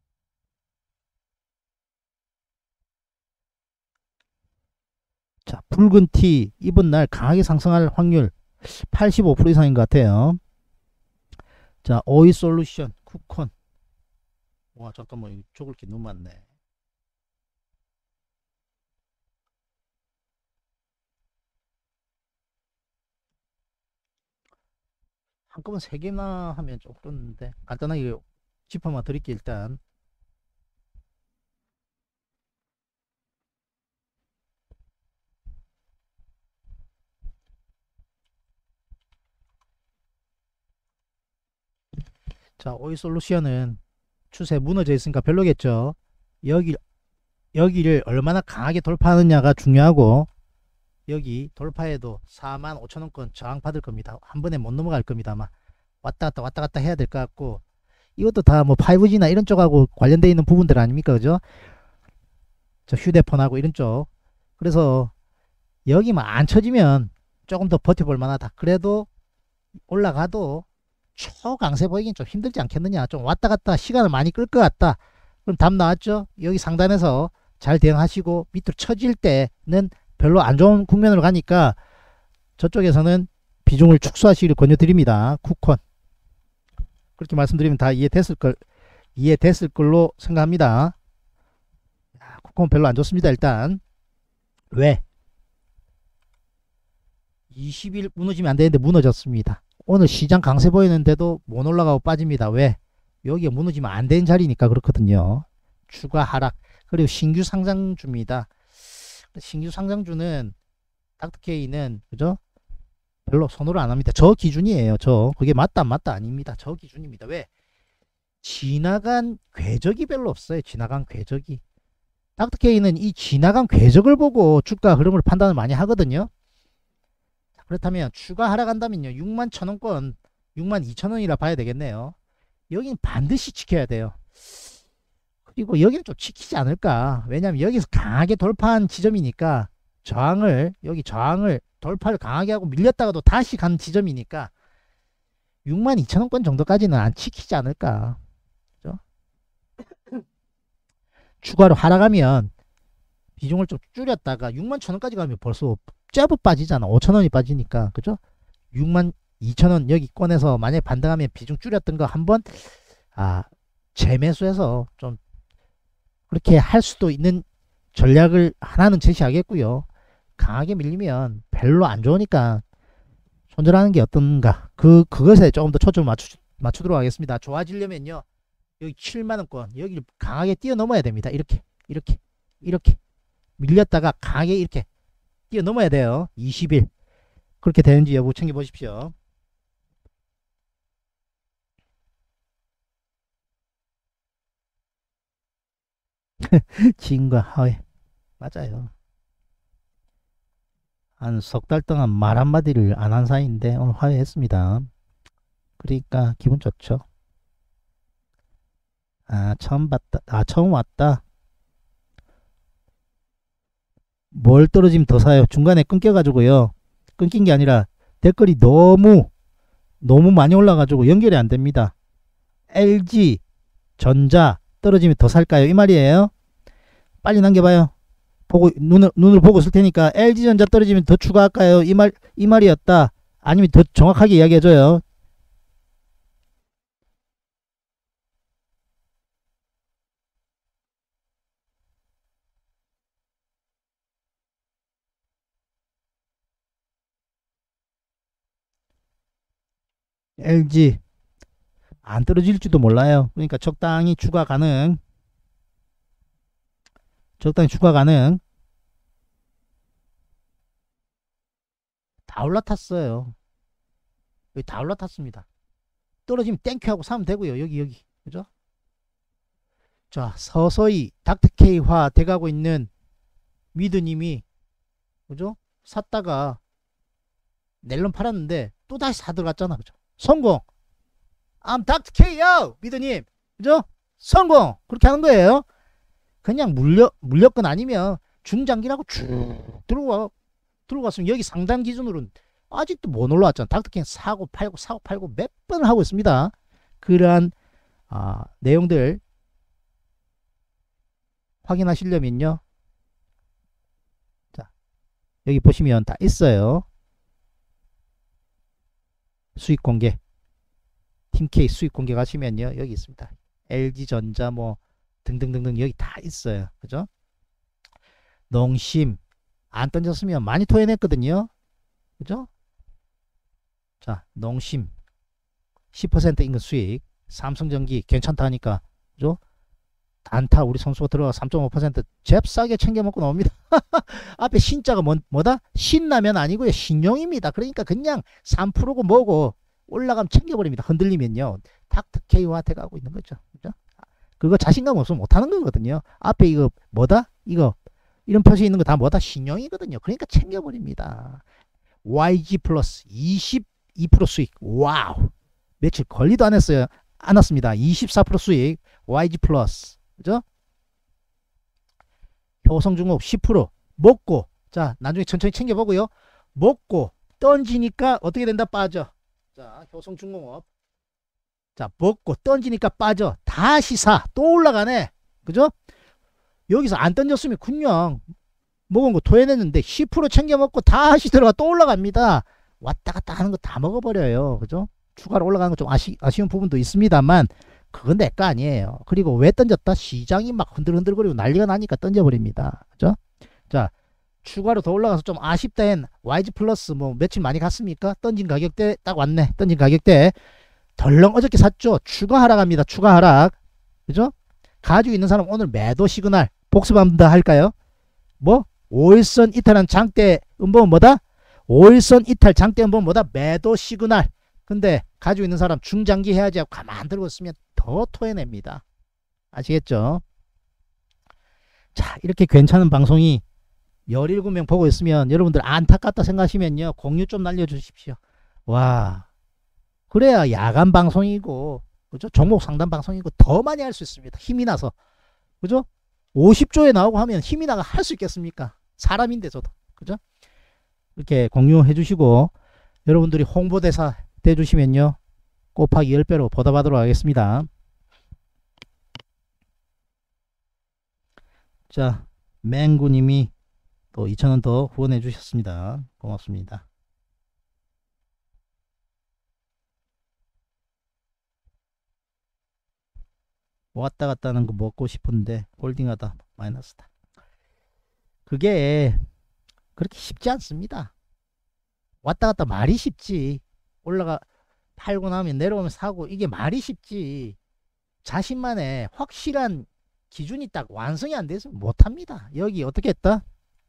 자, 붉은 티 입은 날 강하게 상승할 확률 85% 이상인 것 같아요. 자, 오이 솔루션 쿠콘. 와, 잠깐만, 적을 게 너무 많네. 한꺼번에 3개나 하면 좀 그렇는데 간단하게 짚어만 드릴게요. 일단 자, 오이 솔루션은 추세 무너져 있으니까 별로겠죠. 여기를 얼마나 강하게 돌파하느냐가 중요하고, 여기 돌파해도 45,000원권 저항 받을 겁니다. 한 번에 못 넘어갈 겁니다. 아마 왔다 갔다 해야 될 것 같고, 이것도 다 뭐 5G나 이런 쪽하고 관련되어 있는 부분들 아닙니까? 그죠? 저 휴대폰하고 이런 쪽. 그래서 여기만 안 쳐지면 조금 더 버텨볼 만하다. 그래도 올라가도 초강세 보이긴 좀 힘들지 않겠느냐. 좀 왔다 갔다 시간을 많이 끌 것 같다. 그럼 답 나왔죠? 여기 상단에서 잘 대응하시고 밑으로 쳐질 때는 별로 안 좋은 국면으로 가니까 저쪽에서는 비중을 축소하시기를 권유드립니다. 쿠콘. 그렇게 말씀드리면 다 이해됐을 걸로 생각합니다. 쿠콘 별로 안 좋습니다. 일단 왜? 20일 무너지면 안 되는데 무너졌습니다. 오늘 시장 강세 보이는데도 못 올라가고 빠집니다. 왜? 여기에 무너지면 안 되는 자리니까 그렇거든요. 추가 하락. 그리고 신규 상장주입니다. 신규 상장주는 닥터케이는 그죠? 별로 선호를 안 합니다. 저 기준이에요. 그게 맞다 안 맞다 아닙니다. 저 기준입니다. 왜? 지나간 궤적이 별로 없어요. 지나간 궤적이. 닥터케이는 이 지나간 궤적을 보고 주가 흐름을 판단을 많이 하거든요. 그렇다면 추가 하락한다면요, 61,000원권 62,000원이라 봐야 되겠네요. 여기는 반드시 지켜야 돼요. 그리고 여기는 좀 지키지 않을까. 왜냐면 여기서 강하게 돌파한 지점이니까 여기 저항을 돌파를 강하게 하고 밀렸다가도 다시 간 지점이니까 62,000원권 정도까지는 안 지키지 않을까. 그죠? 추가로 하락하면 비중을 좀 줄였다가 61,000원까지 가면 벌써 쫙 빠지잖아. 5,000원이 빠지니까. 그죠? 62,000원 여기 꺼내서 만약에 반등하면 비중 줄였던 거 한번 재매수해서 좀 그렇게 할 수도 있는 전략을 하나는 제시하겠고요. 강하게 밀리면 별로 안 좋으니까 손절하는 게 어떤가. 그것에 조금 더 초점을 맞추도록 하겠습니다. 좋아지려면요, 여기 7만원권 여기를 강하게 뛰어넘어야 됩니다. 이렇게 밀렸다가 강하게 이렇게 뛰어넘어야 돼요. 20일 그렇게 되는지 여부 챙겨보십시오. 지인과 하회 맞아요. 한 석 달 동안 말 한마디를 안 한 사이인데 오늘 화해했습니다. 그러니까 기분 좋죠. 처음 봤다. 처음 왔다. 뭘 떨어지면 더 사요. 중간에 끊겨가지고요. 끊긴 게 아니라 댓글이 너무 많이 올라가지고 연결이 안 됩니다. LG 전자 떨어지면 더 살까요? 이 말이에요. 빨리 남겨봐요. 눈으로 보고 있을 테니까 LG전자 떨어지면 더 추가할까요? 이 말이었다. 아니면 더 정확하게 이야기해줘요. LG 안 떨어질지도 몰라요. 그러니까 적당히 추가 가능. 다 올라탔어요. 여기 다 올라탔습니다. 떨어지면 땡큐 하고 사면 되고요. 여기 그죠? 자, 서서히 닥터케이화 돼가고 있는 미드님이 그죠? 샀다가 넬론 팔았는데 또 다시 사 들어갔잖아. 그죠? 성공. I'm Dr. K요 미드님. 그죠? 성공. 그렇게 하는 거예요. 그냥 물렸건 아니면 중장기라고 쭉 들어갔으면 여기 상단 기준으로는 아직도 못 올라왔잖아. 닥터케이 사고 팔고 몇 번을 하고 있습니다. 그러한 내용들 확인하시려면요, 자, 여기 보시면 다 있어요. 수익 공개. 팀K 수익 공개 가시면요. 여기 있습니다. LG전자 뭐 등등등등 여기 다 있어요. 그죠? 농심 안 던졌으면 많이 토해냈거든요. 그죠? 자, 농심 10% 인근 수익. 삼성전기 괜찮다 하니까 그죠? 단타 우리 선수가 들어가 3.5% 잽싸게 챙겨 먹고 나옵니다. 앞에 신자가 뭐다? 신라면 아니고요. 신용입니다. 그러니까 그냥 3%고 뭐고 올라가면 챙겨버립니다. 흔들리면요. 닥터K와 돼가고 있는 거죠. 그죠? 그거 자신감 없으면 못하는 거거든요. 앞에 이거 뭐다? 이거 이런 표시 있는 거 다 뭐다? 신용이거든요. 그러니까 챙겨버립니다. YG 플러스 22% 수익. 와우. 며칠 걸리도 안 했어요. 안 왔습니다. 24% 수익. YG 플러스. 그죠? 효성중공업 10% 먹고, 자 나중에 천천히 챙겨보고요. 먹고 던지니까 어떻게 된다? 빠져. 자 효성중공업 자 먹고 던지니까 빠져. 다시 사. 또 올라가네. 그죠? 여기서 안 던졌으면 그냥 먹은 거 토해냈는데 10% 챙겨 먹고 다시 들어가 또 올라갑니다. 왔다 갔다 하는 거 다 먹어버려요. 그죠? 추가로 올라가는 거 좀 아쉬운 부분도 있습니다만 그건 내 거 아니에요. 그리고 왜 던졌다? 시장이 막 흔들흔들거리고 난리가 나니까 던져버립니다. 그죠? 자, 추가로 더 올라가서 좀 아쉽다엔 YG 플러스 뭐 며칠 많이 갔습니까? 던진 가격대 딱 왔네. 던진 가격대 덜렁 어저께 샀죠. 추가 하락합니다. 추가 하락. 그죠? 가지고 있는 사람 오늘 매도 시그널 복습한다 할까요? 뭐? 5일선 이탈한 장대 음봉은 뭐다? 5일선 이탈 장대 음봉은 뭐다? 매도 시그널. 근데 가지고 있는 사람 중장기 해야지 하고 가만 들고 있으면 더 토해냅니다. 아시겠죠? 자, 이렇게 괜찮은 방송이 17명 보고 있으면 여러분들 안타깝다 생각하시면요. 공유 좀 날려주십시오. 와, 그래야 야간 방송이고 그죠? 종목 상담 방송이고 더 많이 할 수 있습니다. 힘이 나서. 그죠? 50조에 나오고 하면 힘이 나가 할 수 있겠습니까? 사람인데 저도. 그죠? 이렇게 공유해 주시고 여러분들이 홍보대사 떼주시면요. 곱하기 10배로 보답하도록 하겠습니다. 자, 맹구님이 또 2,000원 더 후원해 주셨습니다. 고맙습니다. 왔다 갔다 하는 거 먹고 싶은데 홀딩하다 마이너스다. 그게 그렇게 쉽지 않습니다. 왔다 갔다 말이 쉽지. 올라가 팔고 나면 내려오면 사고 이게 말이 쉽지. 자신만의 확실한 기준이 딱 완성이 안 돼서 못합니다. 여기 어떻게 했다?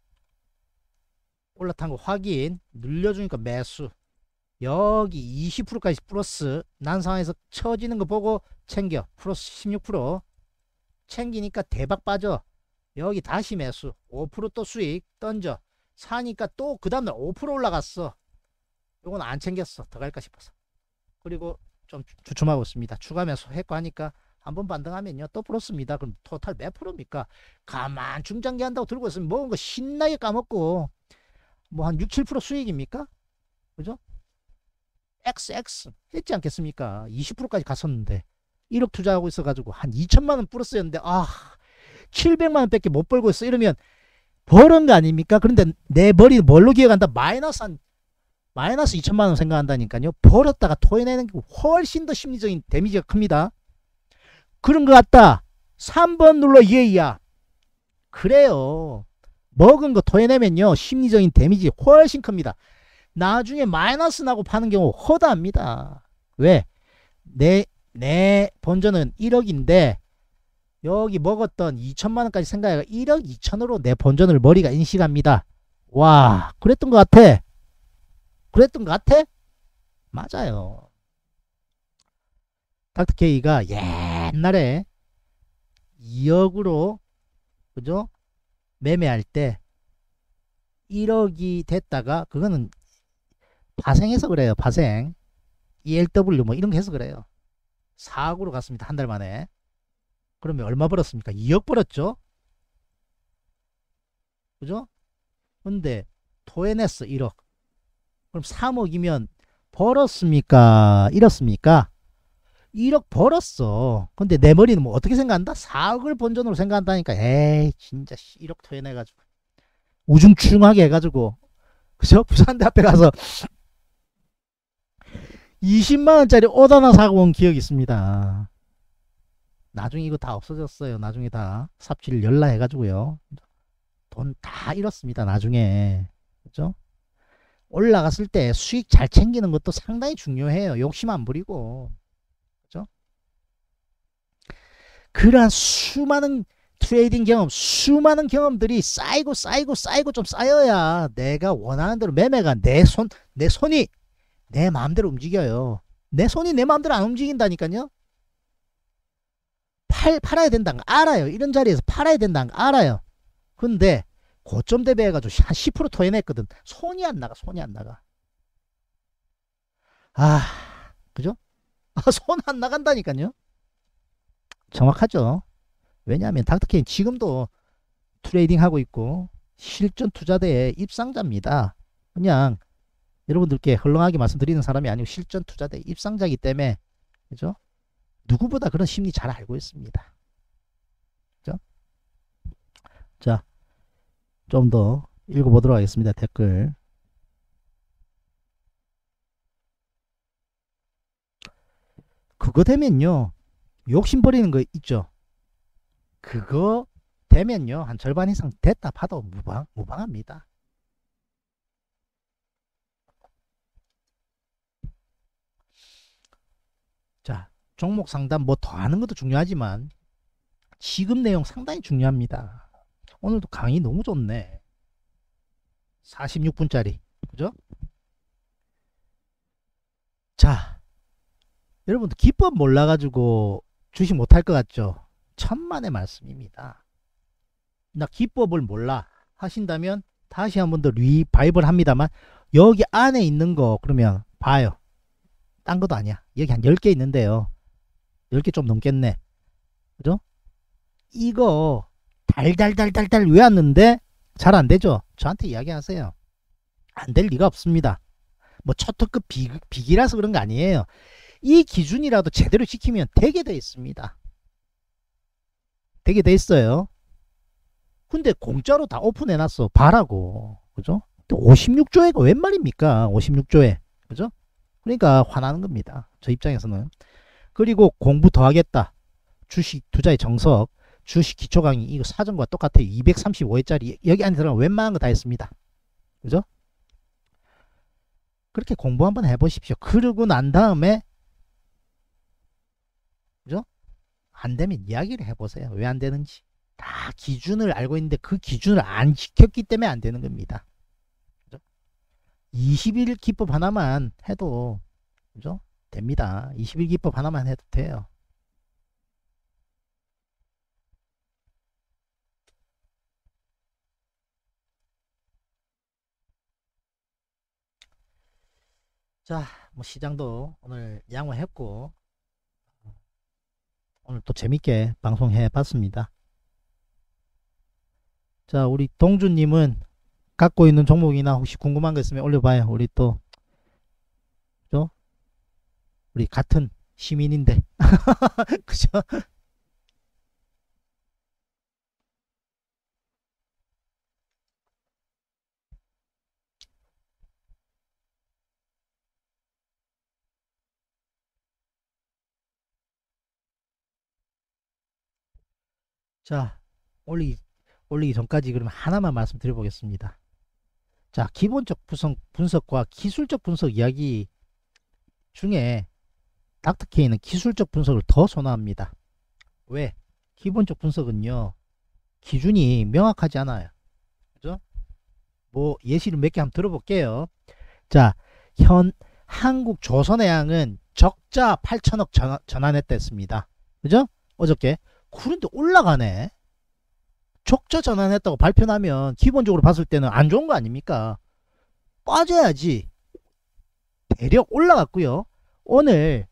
올라탄 거 확인 눌려주니까 매수. 여기 20%까지 플러스 난 상황에서 쳐지는 거 보고 챙겨. 플러스 16% 챙기니까 대박 빠져. 여기 다시 매수. 5% 또 수익 던져. 사니까 또 그 다음날 5% 올라갔어. 요건 안 챙겼어. 더 갈까 싶어서. 그리고 좀 주춤하고 있습니다. 추가 매수 했고 하니까 한번 반등하면요 또 플러스입니다. 그럼 토탈 몇 프로입니까? 가만 중장기 한다고 들고 있으면 먹은 거 신나게 까먹고 뭐 한 6, 7% 수익입니까? 그죠? XX 했지 않겠습니까? 20%까지 갔었는데 1억 투자하고 있어가지고 한 2천만원 플러스였는데 700만원 밖에 못 벌고 있어. 이러면 벌은 거 아닙니까? 그런데 내 머리 뭘로 기억한다? 마이너스 2천만원 생각한다니까요. 벌었다가 토해내는 게 훨씬 더 심리적인 데미지가 큽니다. 그런 것 같다. 3번 눌러 예야. 그래요. 먹은 거 토해내면요 심리적인 데미지 훨씬 큽니다. 나중에 마이너스 나고 파는 경우 허다합니다. 왜? 내 본전은 1억인데 여기 먹었던 2천만원까지 생각해가 1억 2천으로 내 본전을 머리가 인식합니다. 와, 그랬던 것 같아. 그랬던 것 같아? 맞아요. 닥터케이가 옛날에 2억으로 그죠? 매매할 때 1억이 됐다가 그거는 파생해서 그래요. 파생. ELW 뭐 이런 거 해서 그래요. 4억으로 갔습니다. 한 달 만에. 그러면 얼마 벌었습니까? 2억 벌었죠? 그죠? 근데 토해냈어 1억. 그럼 3억이면 벌었습니까? 잃었습니까? 1억 벌었어. 근데 내 머리는 뭐 어떻게 생각한다? 4억을 본전으로 생각한다니까. 에이 진짜 1억 토해내가지고 우중충하게 해가지고 그죠? 부산대 앞에 가서 20만원짜리 옷 하나 사고 온 기억이 있습니다. 나중에 이거 다 없어졌어요. 나중에 다 삽질 열라 해가지고요. 돈 다 잃었습니다. 나중에. 그죠? 올라갔을 때 수익 잘 챙기는 것도 상당히 중요해요. 욕심 안 부리고. 그죠? 그러한 수많은 트레이딩 경험, 수많은 경험들이 쌓이고 좀 쌓여야 내가 원하는 대로 매매가 내 손이 내 마음대로 움직여요. 내 손이 내 마음대로 안 움직인다니까요. 팔아야 된다는 거 알아요. 이런 자리에서 팔아야 된다는 거 알아요. 근데 고점 대비해가지고 한 10% 토해냈거든. 손이 안 나가. 그죠? 손 안 나간다니까요. 정확하죠. 왜냐하면 닥터케인 지금도 트레이딩 하고 있고 실전 투자대의 입상자입니다. 그냥 여러분들께 헐렁하게 말씀드리는 사람이 아니고 실전 투자대 입상자이기 때문에, 그죠? 누구보다 그런 심리 잘 알고 있습니다. 그죠? 자, 좀 더 읽어보도록 하겠습니다. 댓글. 그거 되면요, 욕심 버리는 거 있죠? 그거 되면요, 한 절반 이상 됐다 봐도 무방합니다. 자, 종목 상담 뭐 더 하는 것도 중요하지만 지금 내용 상당히 중요합니다. 오늘도 강의 너무 좋네. 46분짜리. 그죠? 자, 여러분들 기법 몰라가지고 주식 못할 것 같죠? 천만의 말씀입니다. 나 기법을 몰라 하신다면 다시 한 번 더 리바이벌 합니다만, 여기 안에 있는 거 그러면 봐요. 딴 것도 아니야. 여기 한 10개 있는데요. 10개 좀 넘겠네. 그죠? 이거 달달달달달 외웠는데 잘 안되죠? 저한테 이야기하세요. 안 될 리가 없습니다. 뭐 초특급 비기라서 그런 거 아니에요. 이 기준이라도 제대로 지키면 되게 돼 있습니다. 되게 돼 있어요. 근데 공짜로 다 오픈해놨어. 봐라고. 그죠? 56조회가 웬 말입니까? 56조회. 그죠? 그러니까 화나는 겁니다. 저 입장에서는. 그리고 공부 더 하겠다. 주식 투자의 정석, 주식 기초 강의, 이거 사전과 똑같아요. 235회짜리 여기 안에 들어가면 웬만한 거 다 했습니다. 그죠? 그렇게 공부 한번 해보십시오. 그러고 난 다음에, 그죠? 안 되면 이야기를 해보세요. 왜 안 되는지. 다 기준을 알고 있는데 그 기준을 안 지켰기 때문에 안 되는 겁니다. 그죠? 20일 기법 하나만 해도, 그죠? 됩니다. 20일 기법 하나만 해도 돼요. 자, 뭐 시장도 오늘 양호했고, 오늘 또 재밌게 방송해 봤습니다. 자, 우리 동주님은 갖고 있는 종목이나 혹시 궁금한 거 있으면 올려봐요. 우리 또, 그죠? 우리 같은 시민인데. 그죠? 자, 올리기 전까지 그러면 하나만 말씀드려 보겠습니다. 자, 기본적 분석과 기술적 분석 이야기 중에 닥터케이는 기술적 분석을 더 선호합니다. 왜? 기본적 분석은요, 기준이 명확하지 않아요. 그죠? 뭐 예시를 몇 개 한번 들어볼게요. 자, 한국 조선해양은 적자 8천억 전환했댔습니다. 그죠? 어저께. 그런데 올라가네. 적자 전환했다고 발표나면 기본적으로 봤을 때는 안 좋은 거 아닙니까? 빠져야지. 대략 올라갔고요. 오늘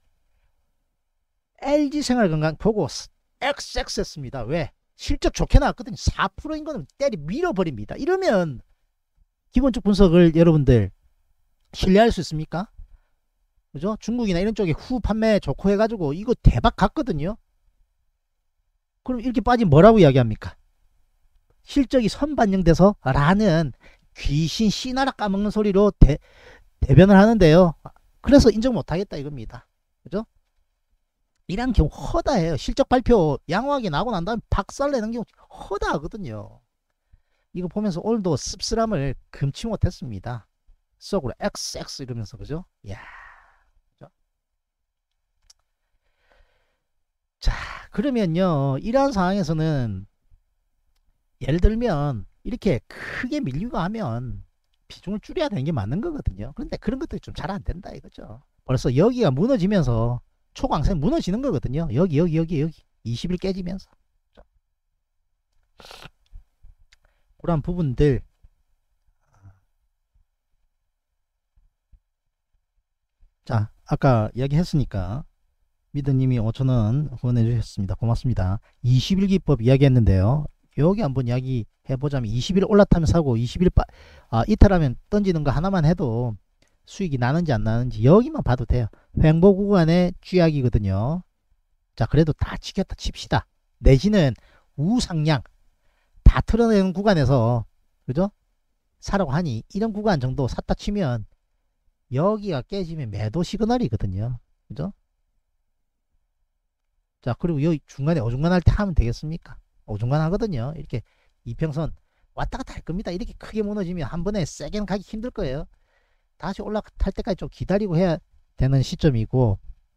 LG생활건강 보고 XX 했습니다. 왜? 실적 좋게 나왔거든요. 4%인 거는 때리 밀어버립니다. 이러면 기본적 분석을 여러분들 신뢰할 수 있습니까? 그죠? 중국이나 이런 쪽에 후 판매 좋고 해가지고 이거 대박 갔거든요. 그럼 이렇게 빠지면 뭐라고 이야기합니까? 실적이 선반영돼서 라는 귀신 씨나라 까먹는 소리로 대변을 하는데요. 그래서 인정 못하겠다 이겁니다. 그죠? 이런 경우 허다해요. 실적 발표 양호하게 나오고 난 다음에 박살내는 경우 허다하거든요. 이거 보면서 오늘도 씁쓸함을 금치 못했습니다. 속으로 XX 이러면서 그죠? 이야. 그죠? 자, 그러면요. 이러한 상황에서는 예를 들면 이렇게 크게 밀리고 하면 비중을 줄여야 되는 게 맞는 거거든요. 그런데 그런 것들이 좀 잘 안 된다 이거죠. 벌써 여기가 무너지면서 초강세 무너지는 거거든요. 여기 20일 깨지면서. 그런 부분들 자 아까 이야기했으니까 미드님이 5,000원 후원해 주셨습니다. 고맙습니다. 21기법 이야기했는데요. 여기 한번 이야기 해보자면 20일 올라타면 사고 20일 이탈하면 던지는 거 하나만 해도 수익이 나는지 안 나는지 여기만 봐도 돼요. 횡보 구간의 쥐약이거든요. 자 그래도 다 지켰다 칩시다. 내지는 우상향 다 털어내는 구간에서 그죠? 사라고 하니 이런 구간 정도 샀다 치면 여기가 깨지면 매도 시그널이거든요. 그죠? 자 그리고 여기 중간에 어중간할 때 하면 되겠습니까? 어중간 하거든요. 이렇게 이평선 왔다 갔다 할 겁니다. 이렇게 크게 무너지면 한 번에 세게는 가기 힘들 거예요. 다시 올라탈 때까지 좀 기다리고 해야 되는 시점이고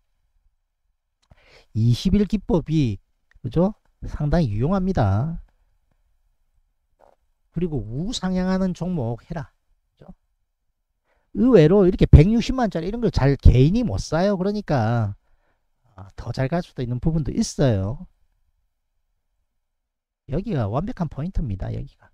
20일 기법이 그죠? 상당히 유용합니다. 그리고 우상향하는 종목 해라. 그죠? 의외로 이렇게 160만짜리 이런 걸 잘 개인이 못 사요. 그러니까 더 잘 갈 수도 있는 부분도 있어요. 여기가 완벽한 포인트입니다. 여기가.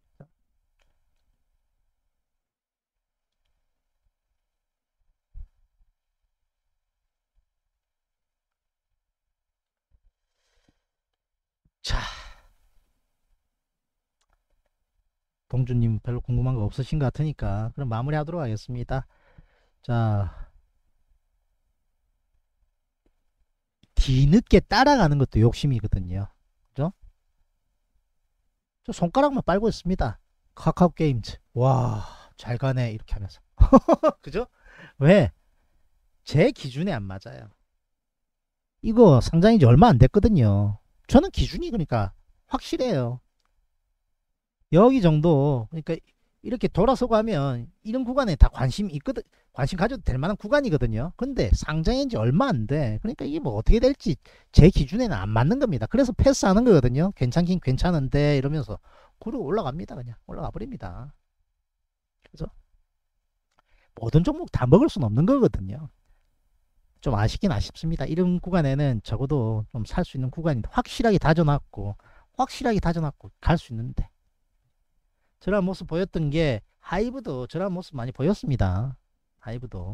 자, 동주님 별로 궁금한 거 없으신 것 같으니까 그럼 마무리하도록 하겠습니다. 자, 뒤늦게 따라가는 것도 욕심이거든요. 그죠? 저 손가락만 빨고 있습니다. 카카오 게임즈. 와, 잘 가네. 이렇게 하면서. 그죠? 왜? 제 기준에 안 맞아요. 이거 상장인 지 얼마 안 됐거든요. 저는 기준이 그러니까 확실해요. 여기 정도 그러니까 이렇게 돌아서고 하면 이런 구간에 다 관심 있거든. 관심 가져도 될 만한 구간이거든요. 근데 상장인 지 얼마 안 돼. 그러니까 이게 뭐 어떻게 될지 제 기준에는 안 맞는 겁니다. 그래서 패스하는 거거든요. 괜찮긴 괜찮은데 이러면서 그러고 올라갑니다. 그냥 올라가 버립니다. 그죠? 모든 종목 다 먹을 수는 없는 거거든요. 좀 아쉽긴 아쉽습니다. 이런 구간에는 적어도 좀 살 수 있는 구간이 확실하게 다져놨고 갈 수 있는데 저런 모습 보였던 게 하이브도 저런 모습 많이 보였습니다. 하이브도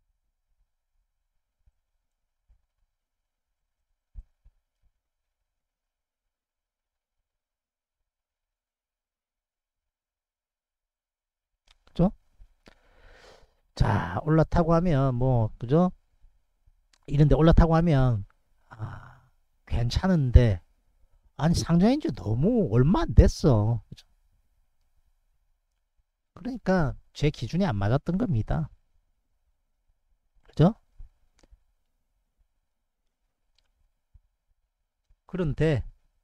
그죠? 자 올라타고 하면 뭐 그죠? 이런데 올라타고 하면 괜찮은데 아니 상장인지 너무 얼마 안 됐어. 그죠? 그러니까 제 기준이 안 맞았던 겁니다. 그죠? 그런데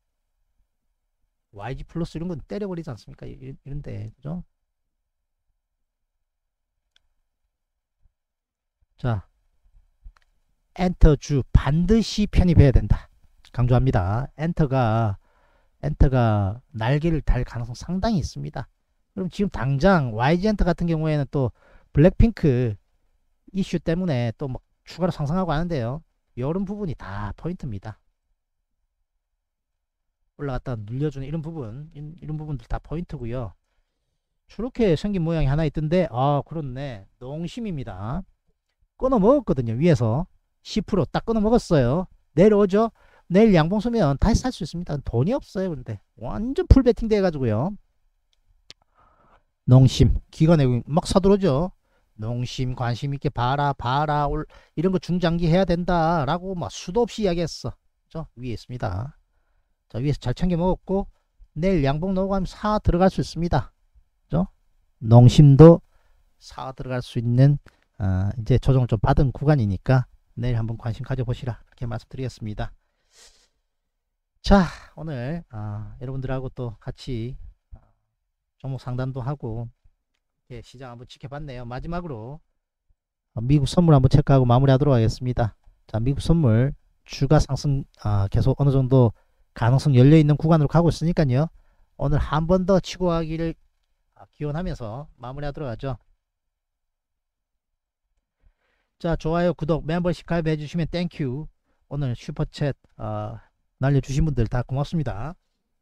YG 플러스 이런 건 때려버리지 않습니까? 이런데 그죠? 자 엔터주 반드시 편입해야 된다. 강조합니다. 엔터가 날개를 달 가능성 상당히 있습니다. 그럼 지금 당장 YG 엔터 같은 경우에는 또 블랙핑크 이슈 때문에 또 막 추가로 상승하고 하는데요. 이런 부분이 다 포인트입니다. 올라갔다 눌려주는 이런 부분들 다 포인트고요. 저렇게 생긴 모양이 하나 있던데 그렇네. 농심입니다. 끊어 먹었거든요. 위에서 10%딱 끊어 먹었어요. 내려오죠. 내일 양봉 서면 다시 살 수 있습니다. 돈이 없어요. 그런데 완전 풀베팅 돼가지고요. 농심 기관 외국인 막 사들어오죠. 농심 관심 있게 봐라 이런 거 중장기 해야 된다라고 막 수도 없이 이야기했어. 저 위에 있습니다. 자 위에서 잘 챙겨 먹었고 내일 양봉 넘어가면 사 들어갈 수 있습니다. 그죠? 농심도 사 들어갈 수 있는 이제 조정을 좀 받은 구간이니까 내일 한번 관심 가져보시라 이렇게 말씀드리겠습니다. 자, 오늘 여러분들하고 또 같이 종목 상담도 하고 시장 한번 지켜봤네요. 마지막으로 미국 선물 한번 체크하고 마무리하도록 하겠습니다. 자, 미국 선물 주가 상승 계속 어느 정도 가능성 열려있는 구간으로 가고 있으니까요. 오늘 한 번 더 치고 가기를 기원하면서 마무리하도록 하죠. 자, 좋아요, 구독, 멤버십 가입해 주시면 땡큐. 오늘 슈퍼챗 날려주신 분들 다 고맙습니다.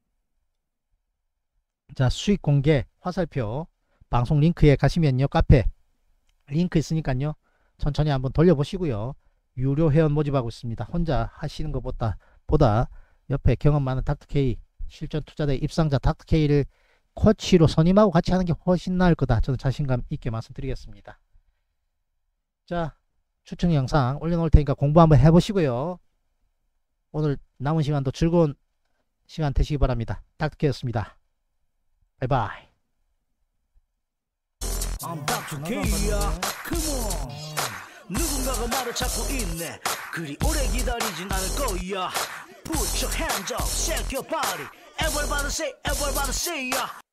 자, 수익 공개 화살표 방송 링크에 가시면요, 카페 링크 있으니까요, 천천히 한번 돌려보시고요. 유료 회원 모집하고 있습니다. 혼자 하시는 것보다 옆에 경험 많은 닥터K 실전 투자대 입상자 닥터K를 코치로 선임하고 같이 하는 게 훨씬 나을 거다. 저는 자신감 있게 말씀드리겠습니다. 자, 추천 영상 올려놓을 테니까 공부 한번 해보시고요. 오늘 남은 시간도 즐거운 시간 되시기 바랍니다. 닥터K였습니다. 바이바이. I'm Dr. K야. Come on. 누군가가 말을 찾고 있네. 그리 오래 기다리진 않을 거야. Put your hands up, shake your body. Everybody say, everybody say, yeah.